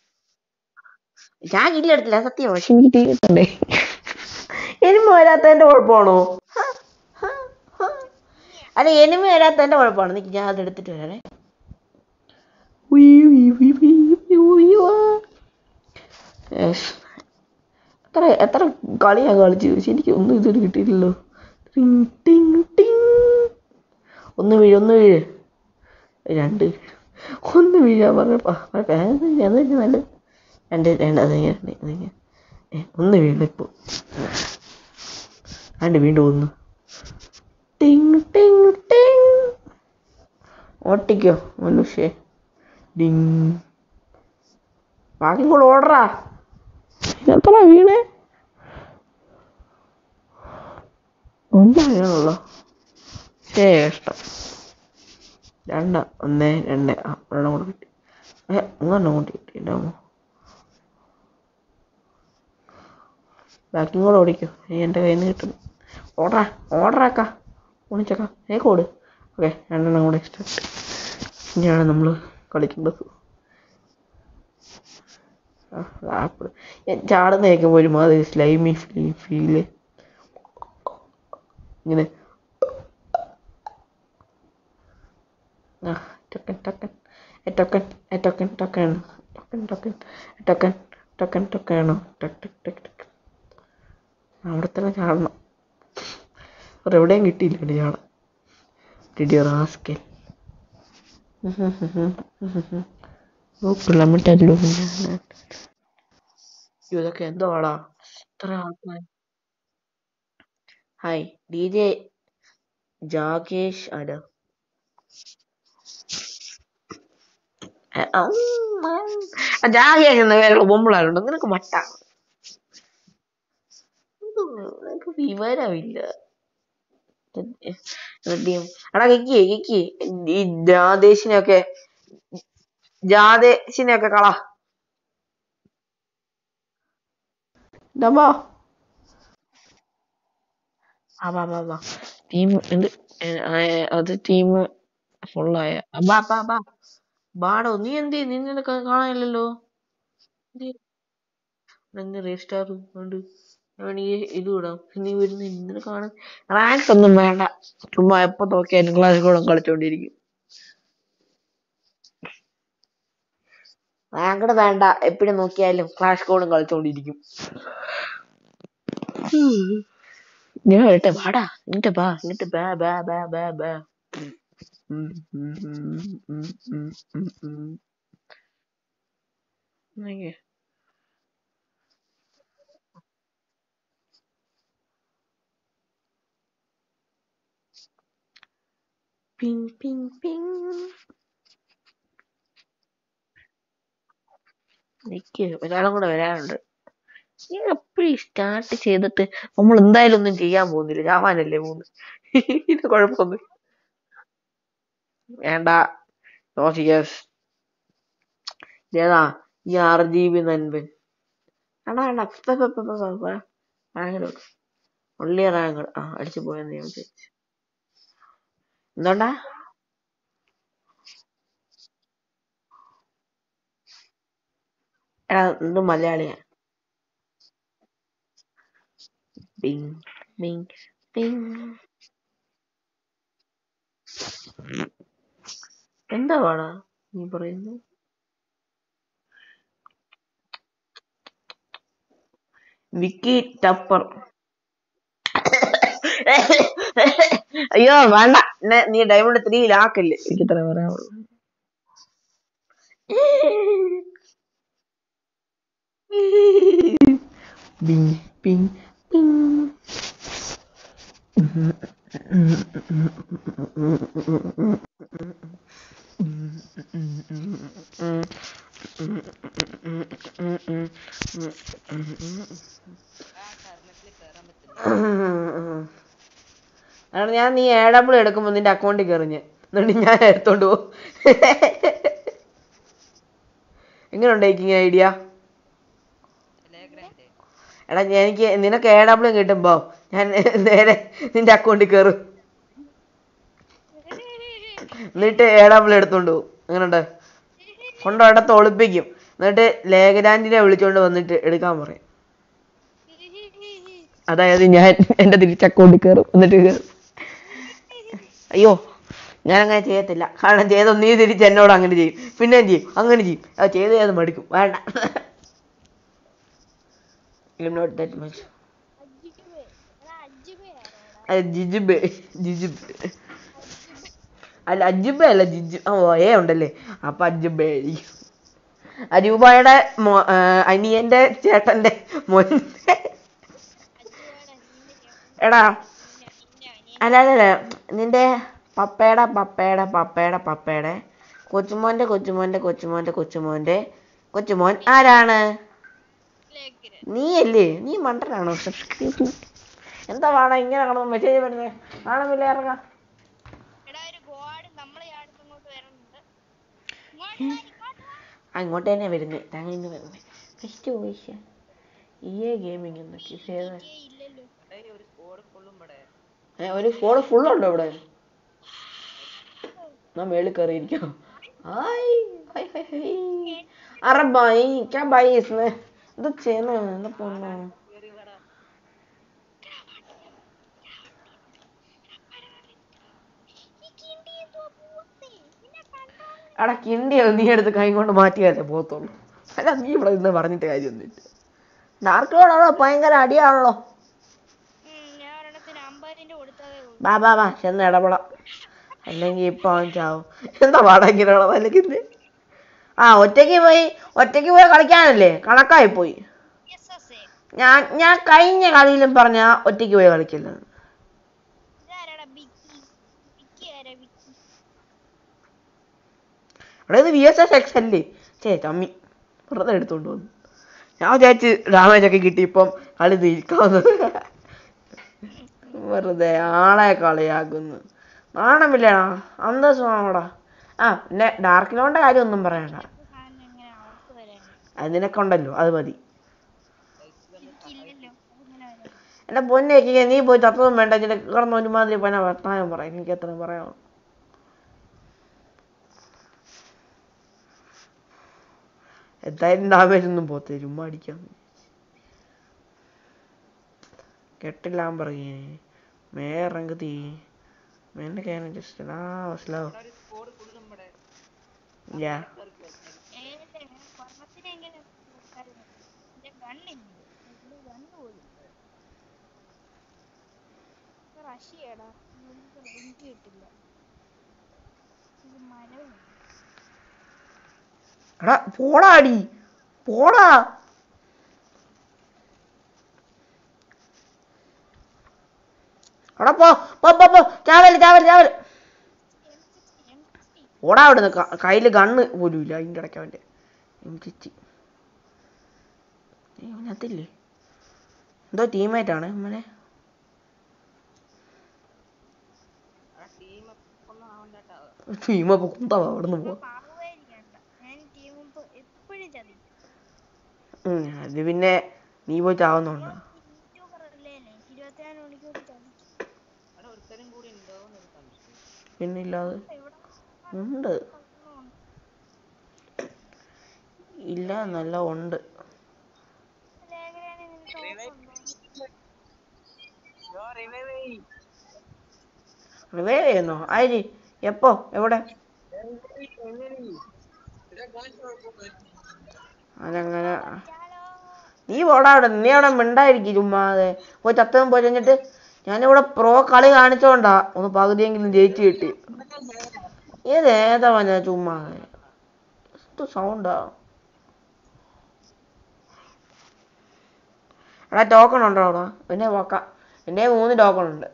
ഞാൻ കില്ലെടുത്തില്ല സത്യം, പക്ഷെ എനിക്ക് തീരത്തണ്ടേ. എനിമ വരാത്തതിന്റെ കുഴപ്പമാണോ? അല്ല എനിമ വരാത്തതിന്റെ കുഴപ്പമാണ്. നിക്ക് ഞാൻ അത് എടുത്തിട്ട് വരാനേ. എത്ര എത്ര കളിയാ കളിച്ചു, പക്ഷെ എനിക്ക് ഒന്നും ഇതുവരെ കിട്ടിയില്ലല്ലോ. ഒന്ന് വീഴ് ഒന്ന് വീഴ് രണ്ട് ഒന്ന് വീഴാൻ പറഞ്ഞപ്പാ നല്ല രണ്ട് രണ്ട് അത് ഒന്ന് വീണിപ്പോ രണ്ട് വീണ്ടും ഒന്ന് ടിങ് ടിങ് ടിങ്. ഓട്ടിക്കോ മനുഷ്യ ഡിങ്. ബാക്കി കൂടെ ഓടറാ. എത്ര വീണേ? ഒന്നും വീണുള്ളൂ. ശേ ഇഷ്ടം രണ്ട ഒന്ന് രണ്ട് ആ ഒരെണ്ണം കൂടെ കിട്ടി. ഏ മൂന്നെണ്ണം കൂടി കിട്ടിയിട്ടാമോ? ബാക്കിയും കൂടെ ഓടിക്കോ, നീ എൻ്റെ കയ്യിൽ നിന്ന് കിട്ടും. ഓടറാ ഓടറാക്കാ ഓണിച്ചേക്കാം ഏക്ക് ഓട്. ഓക്കെ രണ്ടെണ്ണം കൂടെ എക്സ്ട്രാ കിട്ടി. ഇനിയാണ് നമ്മൾ കളിക്കേണ്ടത്. ആപ്പിൾ ചാടുന്ന കേൾക്കുമ്പോൾ ഒരുമാതിരി സ്ലൈമി ഫീല് ഇങ്ങനെ ടൊക്കൻ ടൊക്കൻ ടൊക്കൻ ടൊക്കൻ ടൊക്കൻ ടൊക്കൻ ടൊക്കൻ ടൊക്കൻ ടൊക്കൻ ടൊക്കണോ ടക്ക് ടക്ക് ടക്ക് ടക്ക് അവിടെ തന്നെ ചാടണം. വേറെ എവിടെയും കിട്ടിയില്ല ചാടാൻ. ഡിഡിയോ റാസ്കൽ പിള്ളമിട്ടല്ലോ. ഇതൊക്കെ എന്തോ ആടാ ഇത്ര ആൾക്കാർ. ഹായ് ഡി ജെ ജാഗേഷ് ആരാ? ജാഗേഷ് എന്ന പേരുള്ള ബൊമ്പിളാരുണ്ട്. നിനക്ക് മട്ട നിനക്ക് വിവരമില്ല. എടാ കിക്കി കിക്കി ഈ ജാദേശിനെയൊക്കെ ജാദേശിനെയൊക്കെ കളാ ഡബാ ആ ബാ ബാ ബാ ടീം എന്ത് അത് ടീം ഫുള്ളായ ബാ ബാ ബാ ബാടോ നീ എന്ത് നിന്നെ കാണാനില്ലല്ലോ. എന്ത് റീസ്റ്റാർ ഉണ്ട് ഇത് വിടാം. നീ വരുന്ന ഇന്നലെ കാണാൻ റാങ്ക് ഒന്നും വേണ്ട. ചുമ്മാ എപ്പോ നോക്കിയാലും ക്ലാസ് കൂടെ കളിച്ചോണ്ടിരിക്കും. റാങ്കഡ് വേണ്ട. എപ്പോഴും നോക്കിയാലും ക്ലാഷ് കോഡും കളിച്ചോണ്ടിരിക്കും. ഞാൻ വരട്ടെ വാടാ ഇങ്ങോട്ട് ബാ ഇങ്ങോട്ട് ബാ ബാ ബാ ബാ ബാ പിങ് പിങ് പിങ് നിക്ക് ഒരാളും കൂടെ വരാനുണ്ട്. എപ്പോഴും സ്റ്റാർട്ട് ചെയ്തിട്ട് നമ്മൾ എന്തായാലും ഒന്നും ചെയ്യാൻ പോകുന്നില്ല. ചാവാനല്ലേ പോകുന്നത്. ഇത് കുഴപ്പമൊന്നും വേണ്ട. ഏതാ ഈ ആർ ജി ബി നൻപൻ വേണ്ട വേണ്ട റാങ്ക് ഉള്ളി റാങ്ക് ആ അടിച്ചു പോയെന്ന് ഞാൻ വിചാരിച്ചു. എന്തുകൊണ്ടാ എടാ എന്ത് മലയാളിയാ? പിങ് പിങ് പിങ് എന്താ പാടാ നീ പറയുന്നു? വിക്കി ടപ്പർ അയ്യോ വേണ്ട. നീ ഡയമണ്ട് ത്രീയിലാക്കല്ലേ. എനിക്ക് ഇത്ര പറയാനുള്ളൂ. പിങ് പിങ് പിങ് ഞാൻ നീ എ ഡബ്ല്യൂ എടുക്കുമ്പോ നിന്റെ അക്കൗണ്ടിൽ കയറിഞ്ഞ് എന്നിട്ട് ഞാൻ എടുത്തോണ്ട് പോകും. എങ്ങനെയുണ്ട് ടേക്കിങ് ഐഡിയ? എടാ എനിക്ക് നിനക്ക് എ ഡബ്ല്യൂ കിട്ടുമ്പോ ഞാൻ നേരെ നിന്റെ അക്കൗണ്ടിൽ കയറും എന്നിട്ട് എ ഡബ്ല്യൂ എടുത്തോണ്ട് പോകും. എങ്ങനെയുണ്ട്? കൊണ്ടോടത്ത് ഒളിപ്പിക്കും. എന്നിട്ട് ലേഖരാൻഡിനെ വിളിച്ചോണ്ട് വന്നിട്ട് എടുക്കാൻ പറയും. അതായത് ഞാൻ എന്റെ തിരിച്ച് അക്കൗണ്ടിൽ കയറും എന്നിട്ട് കയറും. അയ്യോ ഞാനങ്ങനെ ചെയ്യത്തില്ല. കാരണം ചെയ്തോ നീ തിരിച്ച് എന്നോട് അങ്ങനെ ചെയ്യും. പിന്നെയും ചെയ്യും അങ്ങനെ ചെയ്യും. അത് ചെയ്ത് ചെയ്ത് മടുക്കും. വേണ്ട. ജിജുബേ ജിജുബ് അല്ല അജുബേ അല്ല ജിജു. ഓ ഏ ഉണ്ടല്ലേ അപ്പൊ അജുബേ. അജൂബയുടെ അനിയന്റെ ചേട്ടന്റെ മോന്റെ എടാ അല്ല അല്ല നിന്റെ പപ്പയുടെ പപ്പയുടെ പപ്പയുടെ പപ്പയുടെ കൊച്ചുമോന്റെ കൊച്ചുമോന്റെ കൊച്ചുമോന്റെ കൊച്ചുമോന്റെ കൊച്ചുമോൻ ആരാണ്? നീയല്ലേ? നീ മണ്ടനാണോ? സബ്സ്ക്രൈബ് എന്താ വേണം ഇങ്ങനെ കാണുമ്പോ മെസ്സേജ് വരുന്നത്? ആണെന്നില്ല ഇറങ്ങാം. അങ്ങോട്ട് തന്നെ വരുന്നത്. താങ്കളിന്ന് വരുന്നത് ഫസ്റ്റ് വോയിസ് ഈ ഗെയിമിംഗ് എന്നൊക്കെ ഒരു സ്കോഡ് ഫുള്ളുണ്ടോ ഇവിടെ? ഞാൻ മേളിൽ കയറിയിരിക്കാം. ഹായ് हाय हाय हाय अरे भाई क्या भाई इसने ഇത് ചെയ്യുന്നു എന്താ പൊന്നോ എടാ കിണ്ടിയോ നീ എടുത്ത് കൈ കൊണ്ട് മാറ്റിയാലേ പോത്തുള്ളൂ അല്ല നീ ഇവിടെ ഇന്ന് പറഞ്ഞിട്ട് കാര്യമൊന്നുമില്ല ഡാർക്കിനോടാണോ ഭയങ്കര അടിയാണല്ലോ ബാ ബാ ബാ ചെന്ന് ഇടപെടാം അല്ലെങ്കിൽ ഇപ്പൊ അവൻ ചാവും എന്താ പാടാക്കിനുള്ള അല്ലെങ്കിൽ ആ ഒറ്റയ്ക്ക് പോയി ഒറ്റയ്ക്ക് പോയി കളിക്കാനല്ലേ കണക്കായി പോയി ഞാൻ ഞാൻ കഴിഞ്ഞ കളിയിലും പറഞ്ഞ ഒറ്റയ്ക്ക് പോയി കളിക്കില്ലെന്ന് അവിടെ ഇത് വി എസ് എസ് എക്സ് അല്ലേ ചേ ചമ്മി വെറുതെ എടുത്തോണ്ട് വന്നു ഞാൻ വിചാരിച്ച് ഡാമേജ് ഒക്കെ കിട്ടി ഇപ്പം കളി തീർക്കാവുന്നത് വെറുതെ ആളെ കളിയാക്കുന്നു നാണമില്ലടാ അന്തസ്സാണോടാ ആ പിന്നെ ഡാർക്കിലോണ്ട കാര്യം ഒന്നും പറയണ്ട അത് നിനക്കുണ്ടല്ലോ അത് മതി എന്റെ പൊന്നേക്ക് നീ പോയി തത്വം വേണ്ട ചില കിടന്ന് ഒരുമാതിരി പന വർത്താനം പറയാം എനിക്ക് എത്ര പറയാമോ എന്തായാലും ഡാമേജ് ഒന്നും പോത്തേ ചുമ്മാ അടിക്കാം കെട്ടില്ലാൻ പറയേ മേറങ്ക് തീ मैंने कहना जस्ट ना स्लो या എടാ പോടാ അടി പോടാ എടാ പോ പോ പോ പോ ചാവല് ചാവല് ചാവല് ഓടാ അവിടുന്ന് കയ്യില് ഗണ്ണ് പോലും ഇല്ല അതിൻ്റെ ഇടയ്ക്ക് അവൻ്റെ ചിച്ചി അതിനകത്തില്ലേ എന്തോ ടീമേറ്റ് ആണ് അമ്മനെ ടീമപ്പ് കുന്തവാ അവിടുന്ന് പോവാ അത് പിന്നെ നീ പോയി ചാവുന്നുണ്ടോ പിന്നില്ലാതെ ഉണ്ട് ഇല്ല നല്ല ഉണ്ട് റിവൈവ് ചെയ്യുന്നോ ആയിരി എപ്പോ എവിടെ അതങ്ങനെ നീ പോടാ അവിടെ നീ അവിടെ മിണ്ടായിരിക്കും ചുമ്മാതെ പോയി ചത്തവും പോയി കഴിഞ്ഞിട്ട് ഞാനിവിടെ പ്രോ കളി കാണിച്ചോണ്ടാ ഒന്ന് പകുതിയെങ്കിലും ജയിച്ചു കിട്ടി ഏത് ഏതാ പറഞ്ഞ ചുമ്മാതെ സൗണ്ടാ എടാ ടോക്കൺ ഉണ്ടോ അവിടെ പിന്നെ നോക്കാം എൻ്റെ മൂന്ന് ടോക്കൺ ഉണ്ട്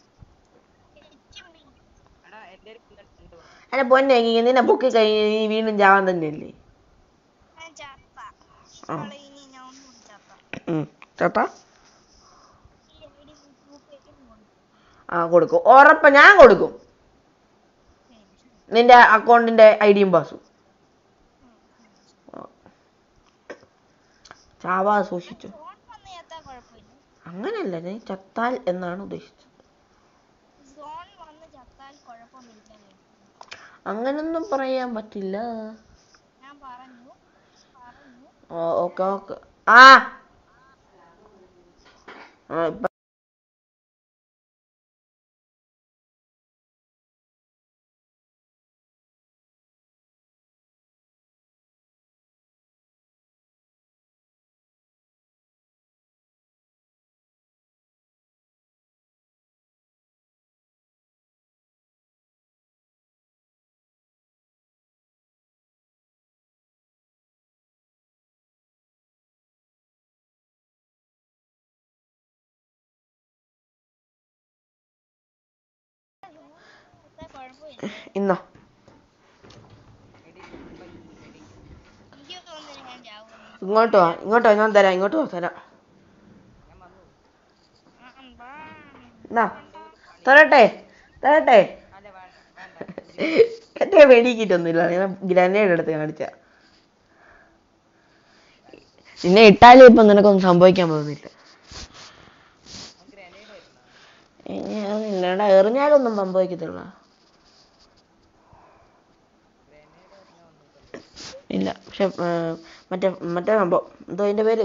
അല്ല പൊന്നെ നിന്നെ പൊക്കി കഴിഞ്ഞ് നീ വീണ്ടും ചാവാൻ തന്നെയല്ലേ ചേട്ടാ ആ കൊടുക്കും ഉറപ്പ ഞാൻ കൊടുക്കും നിന്റെ അക്കൗണ്ടിന്റെ ഐഡിയും പാസും ചാവാ സൂക്ഷിച്ചു അങ്ങനെയല്ല നീ ചത്താൽ എന്നാണ് ഉദ്ദേശിച്ചത് അങ്ങനൊന്നും പറയാൻ പറ്റില്ല ഓക്കെ ഓക്കെ ആ ഇപ്പൊ ഇന്നോ ഇങ്ങോട്ടോ ഇങ്ങോട്ടോ ഞാൻ തരാം ഇങ്ങോട്ടോ തരാം എന്നാ തരട്ടെ തരട്ടെ എന്റെ വെടിക്കിട്ടൊന്നുമില്ല ഞാൻ ഗ്രനേഡ് എടുത്ത് കാണിച്ച നിന്നെ ഇട്ടാലും ഇപ്പൊ നിനക്കൊന്നും സംഭവിക്കാൻ പോകുന്നില്ല ഇല്ലടാ എറിഞ്ഞാലൊന്നും സംഭവിക്കത്തില്ല ഇല്ല പക്ഷെ മറ്റേ മറ്റേ സംഭവം എന്തോ അതിന്റെ പേര്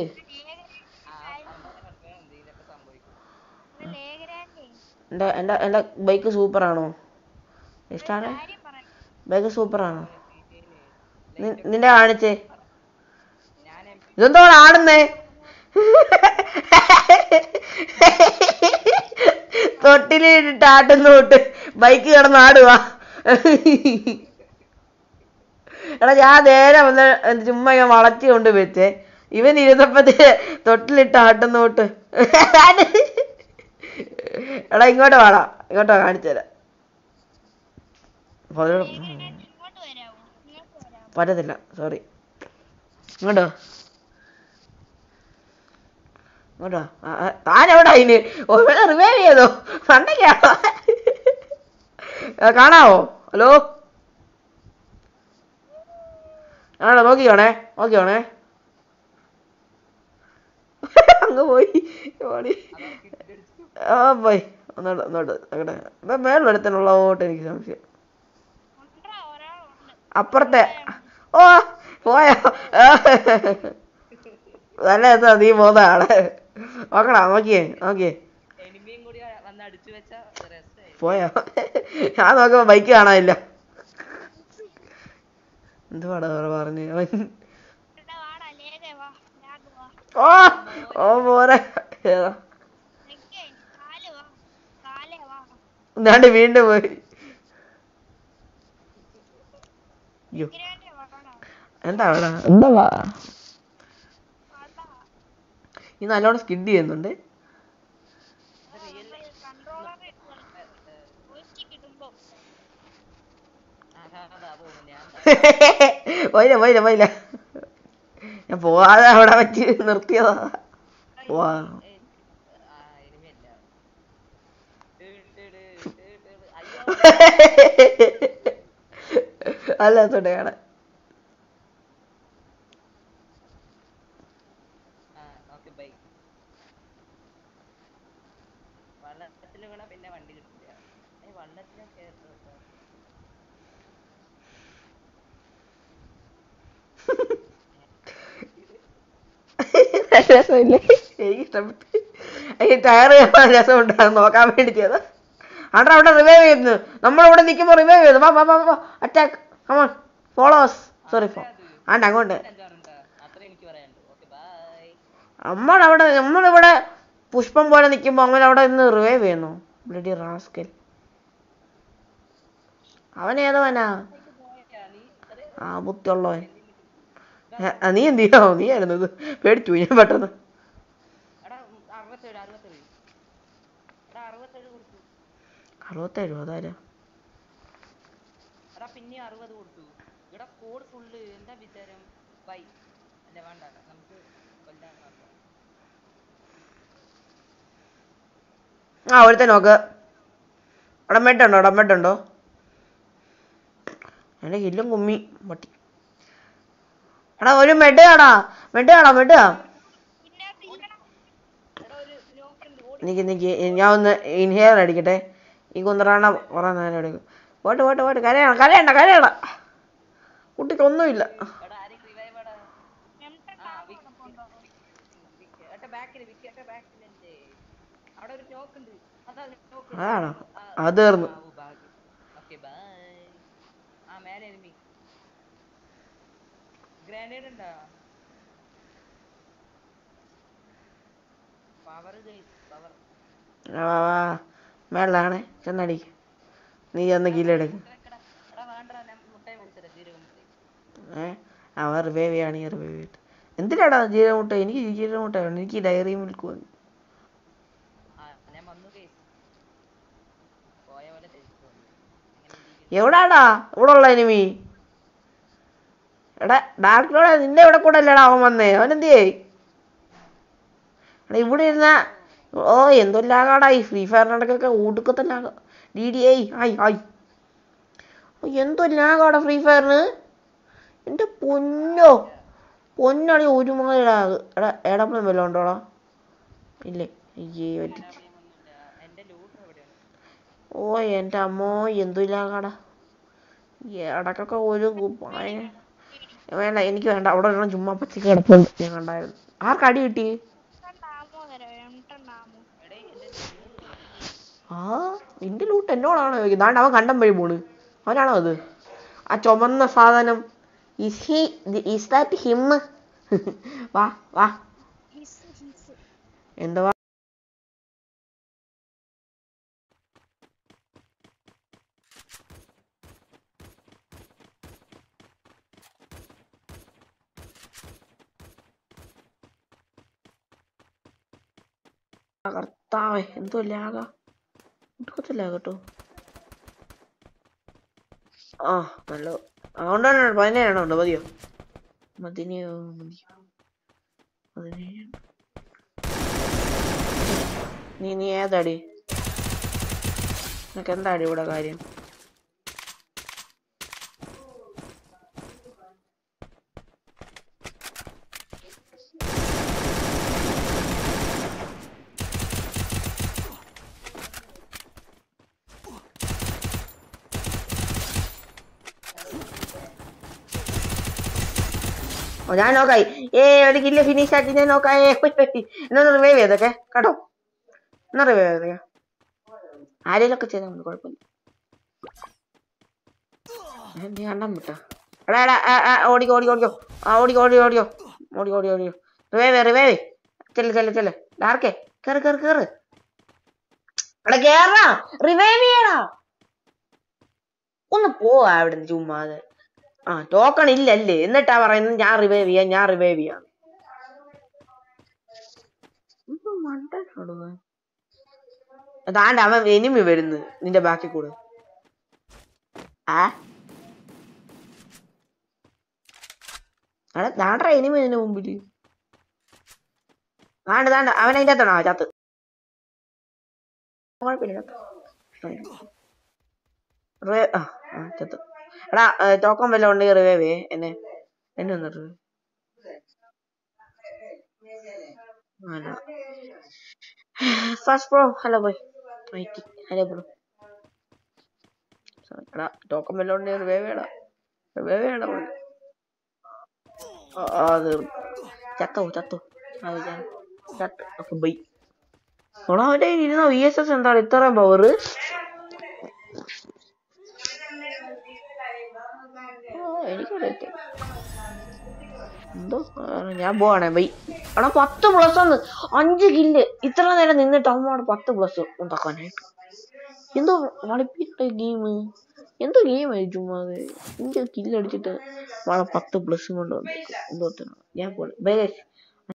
എൻ്റെ എൻ്റെ എൻ്റെ ബൈക്ക് സൂപ്പറാണോ ഇഷ്ടമാണ് ബൈക്ക് സൂപ്പറാണോ നിന്റെ കാണിച്ചേ ഇതെന്തോ ആടുന്നേ തൊട്ടിലിട്ട് ആട്ടുന്ന തൊട്ട് ബൈക്ക് കിടന്ന് ആടുവാ എടാ ഞാൻ നേരെ വന്ന് ചുമ്മാ ഇങ്ങനെ വളച്ചു കൊണ്ട് വെച്ചേ ഇവൻ ഇരുന്നപ്പത്തേ തൊട്ടിലിട്ട് ആട്ടുന്ന തൊട്ട് എടാ ഇങ്ങോട്ട് വാടാ ഇങ്ങോട്ടോ കാണിച്ചു തരാം പറ്റത്തില്ല സോറി ഇങ്ങോട്ടോ ഇങ്ങോട്ടോ താനെവിടാ അതിന് റിവൈവ് ചെയ്തോ പണ്ടൊക്കെയാണോ കാണാവോ ഹലോ ആണോ നോക്കിക്കോണേ നോക്കിക്കോണേ അങ്ങ് പോയി ആ പോയി ഒന്നോട്ട് ഒന്നോട്ട് അങ്ങോട്ടെ ഇപ്പം മേളിലെടുത്തനുള്ള ഓട്ട് എനിക്ക് സംശയം അപ്പുറത്തെ ഓ പോയോ നല്ല രസാ നീ പോകുന്ന ആള് നോക്കടാ നോക്കിയേ നോക്കിയേ പോയോ ഞാൻ നോക്കുമ്പോ ബൈക്ക് കാണാനില്ല എന്തുവാടാ പറഞ്ഞു ഓ ഓ പോരെ ഞാണ്ട് വീണ്ടും പോയി എന്താ അവിടെ എന്താ ഈ നല്ലോണം സ്കിഡ് ചെയ്യുന്നുണ്ട് പോയില്ല പോയില്ല പോയില്ല ഞാൻ പോവാതെ അവിടെ വെച്ച് നിർത്തിയതാ പോവാ അല്ല തൊട്ടയാണ് രസമില്ലേ എനിക്ക് ഇഷ്ടപ്പെട്ടു ഈ ടയർ രസം ഉണ്ടാകും നോക്കാൻ വേണ്ടി ചെയ്ത ആണ്ടാ അവിടെ റിവൈവ് ചെയ്യുന്നു നമ്മളിവിടെ നിൽക്കുമ്പോൾ റിവൈവ് ചെയ്യുന്നു വാ വാ വാ അറ്റാക്ക് കമോൺ ഫോളോസ് സോറി ഫോ ആണ്ട അങ്ങോട്ട് നമ്മളവിടെ നമ്മളിവിടെ പുഷ്പം പോലെ നിൽക്കുമ്പോൾ അങ്ങനെ അവിടെ നിന്ന് റിവൈവ് ചെയ്യുന്നു ബ്ലഡി റാസ്കൽ അവൻ ഏതവനാ ആ ബുദ്ധിയുള്ളവൻ നീ എന്ത് ചെയ്യോ നീ ആയിരുന്നു ഇത് പേടിച്ചു ഞാൻ പെട്ടെന്ന് അറുപത്തേഴോ അതാരാ ആ ഒരുത്തൻ നോക്ക് അവിടെ മെഡുണ്ടോ അവിടെ മെഡുണ്ടോ എൻ്റെ കില്ലും കുമ്മി പട്ടി എടാ ഒരു മെഡ് കാണാ മെഡ് കാണാ മെഡ് നിക്ക് നിക്ക് ഞാൻ ഒന്ന് ഇൻഹേലർ അടിക്കട്ടെ ഈ കുന്തറാണ കുറെ നേരം എടുക്കും പോട്ട് പോട്ട് പോട്ട് കരയണം കരയണ്ട കരയണ്ട കുട്ടിക്കൊന്നുമില്ല അതാണോ അത് തീർന്നു മേളാണേ ചെന്നടിക്ക് നീ ചെന്ന് കീലെടുക്ക് ഏ അവൻ റിവൈവ് ചെയ്യണെങ്കിൽ റിവൈവ് ചെയ്തിട്ട് എന്തിനാടാ ജീരമുട്ട എനിക്ക് ജീരമുട്ട വേണം എനിക്ക് ഡയറി മിൽക്ക് വന്നു എവിടാടാ ഇവിടെ ഉള്ള എനിമി എടാ ഡാർക്കിലൂടെ നിന്റെ ഇവിടെ കൂടെ അല്ലേടാ അവൻ വന്നേ അവൻ എന്തിയേ എടാ ഇവിടെ ഇരുന്ന ഓ എന്തൊല്ലാകാടാ ഈ ഫ്രീ ഫയറിനടക്കൊക്കെ ഒടുക്കത്തല്ലാക ഡി ഡി ഐ ഹായ് ഹായ് എന്തൊല്ലാകാടാ ഫ്രീ ഫയറിന് എൻ്റെ പൊന്നോ പൊന്നാണി ഒരുമാതിരി എടാ എടപ്പളും വല്ലതും ഉണ്ടോടാ ഇല്ലേ അയ്യേ പറ്റിച്ച് ഓ എൻ്റെ അമ്മോ എന്തൊല്ലാകാടാ ഇടക്കൊക്കെ ഒരു വേണ്ട എനിക്ക് വേണ്ട. അവിടെ ഒരെണ്ണം ചുമ്മാ പച്ചക്ക് കിടപ്പുണ്ട്, ഞാൻ കണ്ടായിരുന്നു. ആർക്ക് അടി കിട്ടി? ആ നിന്റെ ലൂട്ട് എന്നോടാണോ ചോദിക്കുന്നത്? അവൻ കണ്ടം വഴി പോണ്. അവനാണോ അത്? ആ ചുമന്ന സാധനം. Is he is that him? വാ വാ. എന്തുവാ? കർത്താവേ എന്തോ ലാഗ, ഒട്ടുക്കത്തില്ല കേട്ടോ. ആ നല്ല അതുകൊണ്ടാണ് പതിനേഴെണ്ണം ഉണ്ട്. മതിയോ? മതിനെയോ മതിയോ പതിനേഴ്. നീ നീ ഏതാടി? നിനക്ക് എന്താടി ഇവിടെ കാര്യം? ഞാൻ നോക്കായി. ഏ ഒരു കില്ല് ഫിനിഷ് ആക്കി ഞാൻ നോക്കായേ. എന്നാ റിവൈവ് ചെയ്തൊക്കെ കേട്ടോ. എന്നാ റിവൈവ് ചെയ്തൊക്കെ ആരെങ്കിലൊക്കെ ചെയ്താൽ മതി, കുഴപ്പമില്ല. നീ കണ്ടാൻ വിട്ടാ? എടാ എടാ ഓടിക്കോ ഓടിക്കോ ഓടിക്കോ ആ ഓടിക്കോ ഓടി ഓടിയോ ഓടി ഓടി ഓടിയോ. റിവൈവ് റിവൈവ് ചെല്ല് ചെല്ല് ചെല്ല്. ഡാർക്കേ കേറ് കേറ് കേറ്. എടാ കേറാ, റിവൈവ് ചെയ്യടാ. ഒന്ന് പോവാ അവിടെ നിന്ന് ചുമ്മാതെ. ആ ടോക്കൺ ഇല്ലല്ലേ, എന്നിട്ടാ പറയുന്നത് ഞാൻ റിവൈവ് ചെയ്യാം ഞാൻ റിവൈവ് ചെയ്യാം. അതാണ്ട് അവൻ എനിമി വരുന്നു നിന്റെ ബാക്കിൽ കൂടെ. ആ അവിടെ ദാണ്ട എനിമി നിന്റെ മുമ്പില്. ദാണ്ട് ദാണ്ട് അവൻ അതിൻ്റെ അകത്താണോ ചത്ത്? കുഴപ്പമില്ല ആ ചത്ത്. എടാ ടോക്കൺ വല്ല ഉണ്ടെങ്കിൽ റിവൈവ് ചെയ്യേ എന്നെ. എന്നെ ഒന്ന് revive. First bro hello boy. Hello bro. എടാ ടോക്കൺ വല്ല ഉണ്ടെങ്കിൽ റിവൈവ് ചെയ്യടാ, റിവൈവ് ചെയ്യടാ. അത് ചത്തോ ചത്തോ ചത്ത്. അപ്പൊ ബൈ. ഓണോ അവൻ്റെ ഇരുന്ന വി എസ് എസ് എന്താണ് ഇത്രയും പവർ? എനിക്കറിയത്തില്ല എന്തോ. ഞാൻ പോവാണേ ബൈ. എടാ പത്ത് പ്ലസ് ഒന്ന് അഞ്ച് കില്ല് ഇത്ര നേരം നിന്നിട്ട് അമ്മോടെ പത്ത് പ്ലസ് ഉണ്ടാക്കാനായിട്ട്. എന്തോ കളിപ്പിട്ട ഗെയിം, എന്തോ ഗെയിം ആയി ചുമ്മാതെ. അഞ്ച് കില്ല് അടിച്ചിട്ട് പത്ത് പ്ലസ് കൊണ്ട് വന്നേക്കും. എന്തോ ഞാൻ പോണേ ബൈ.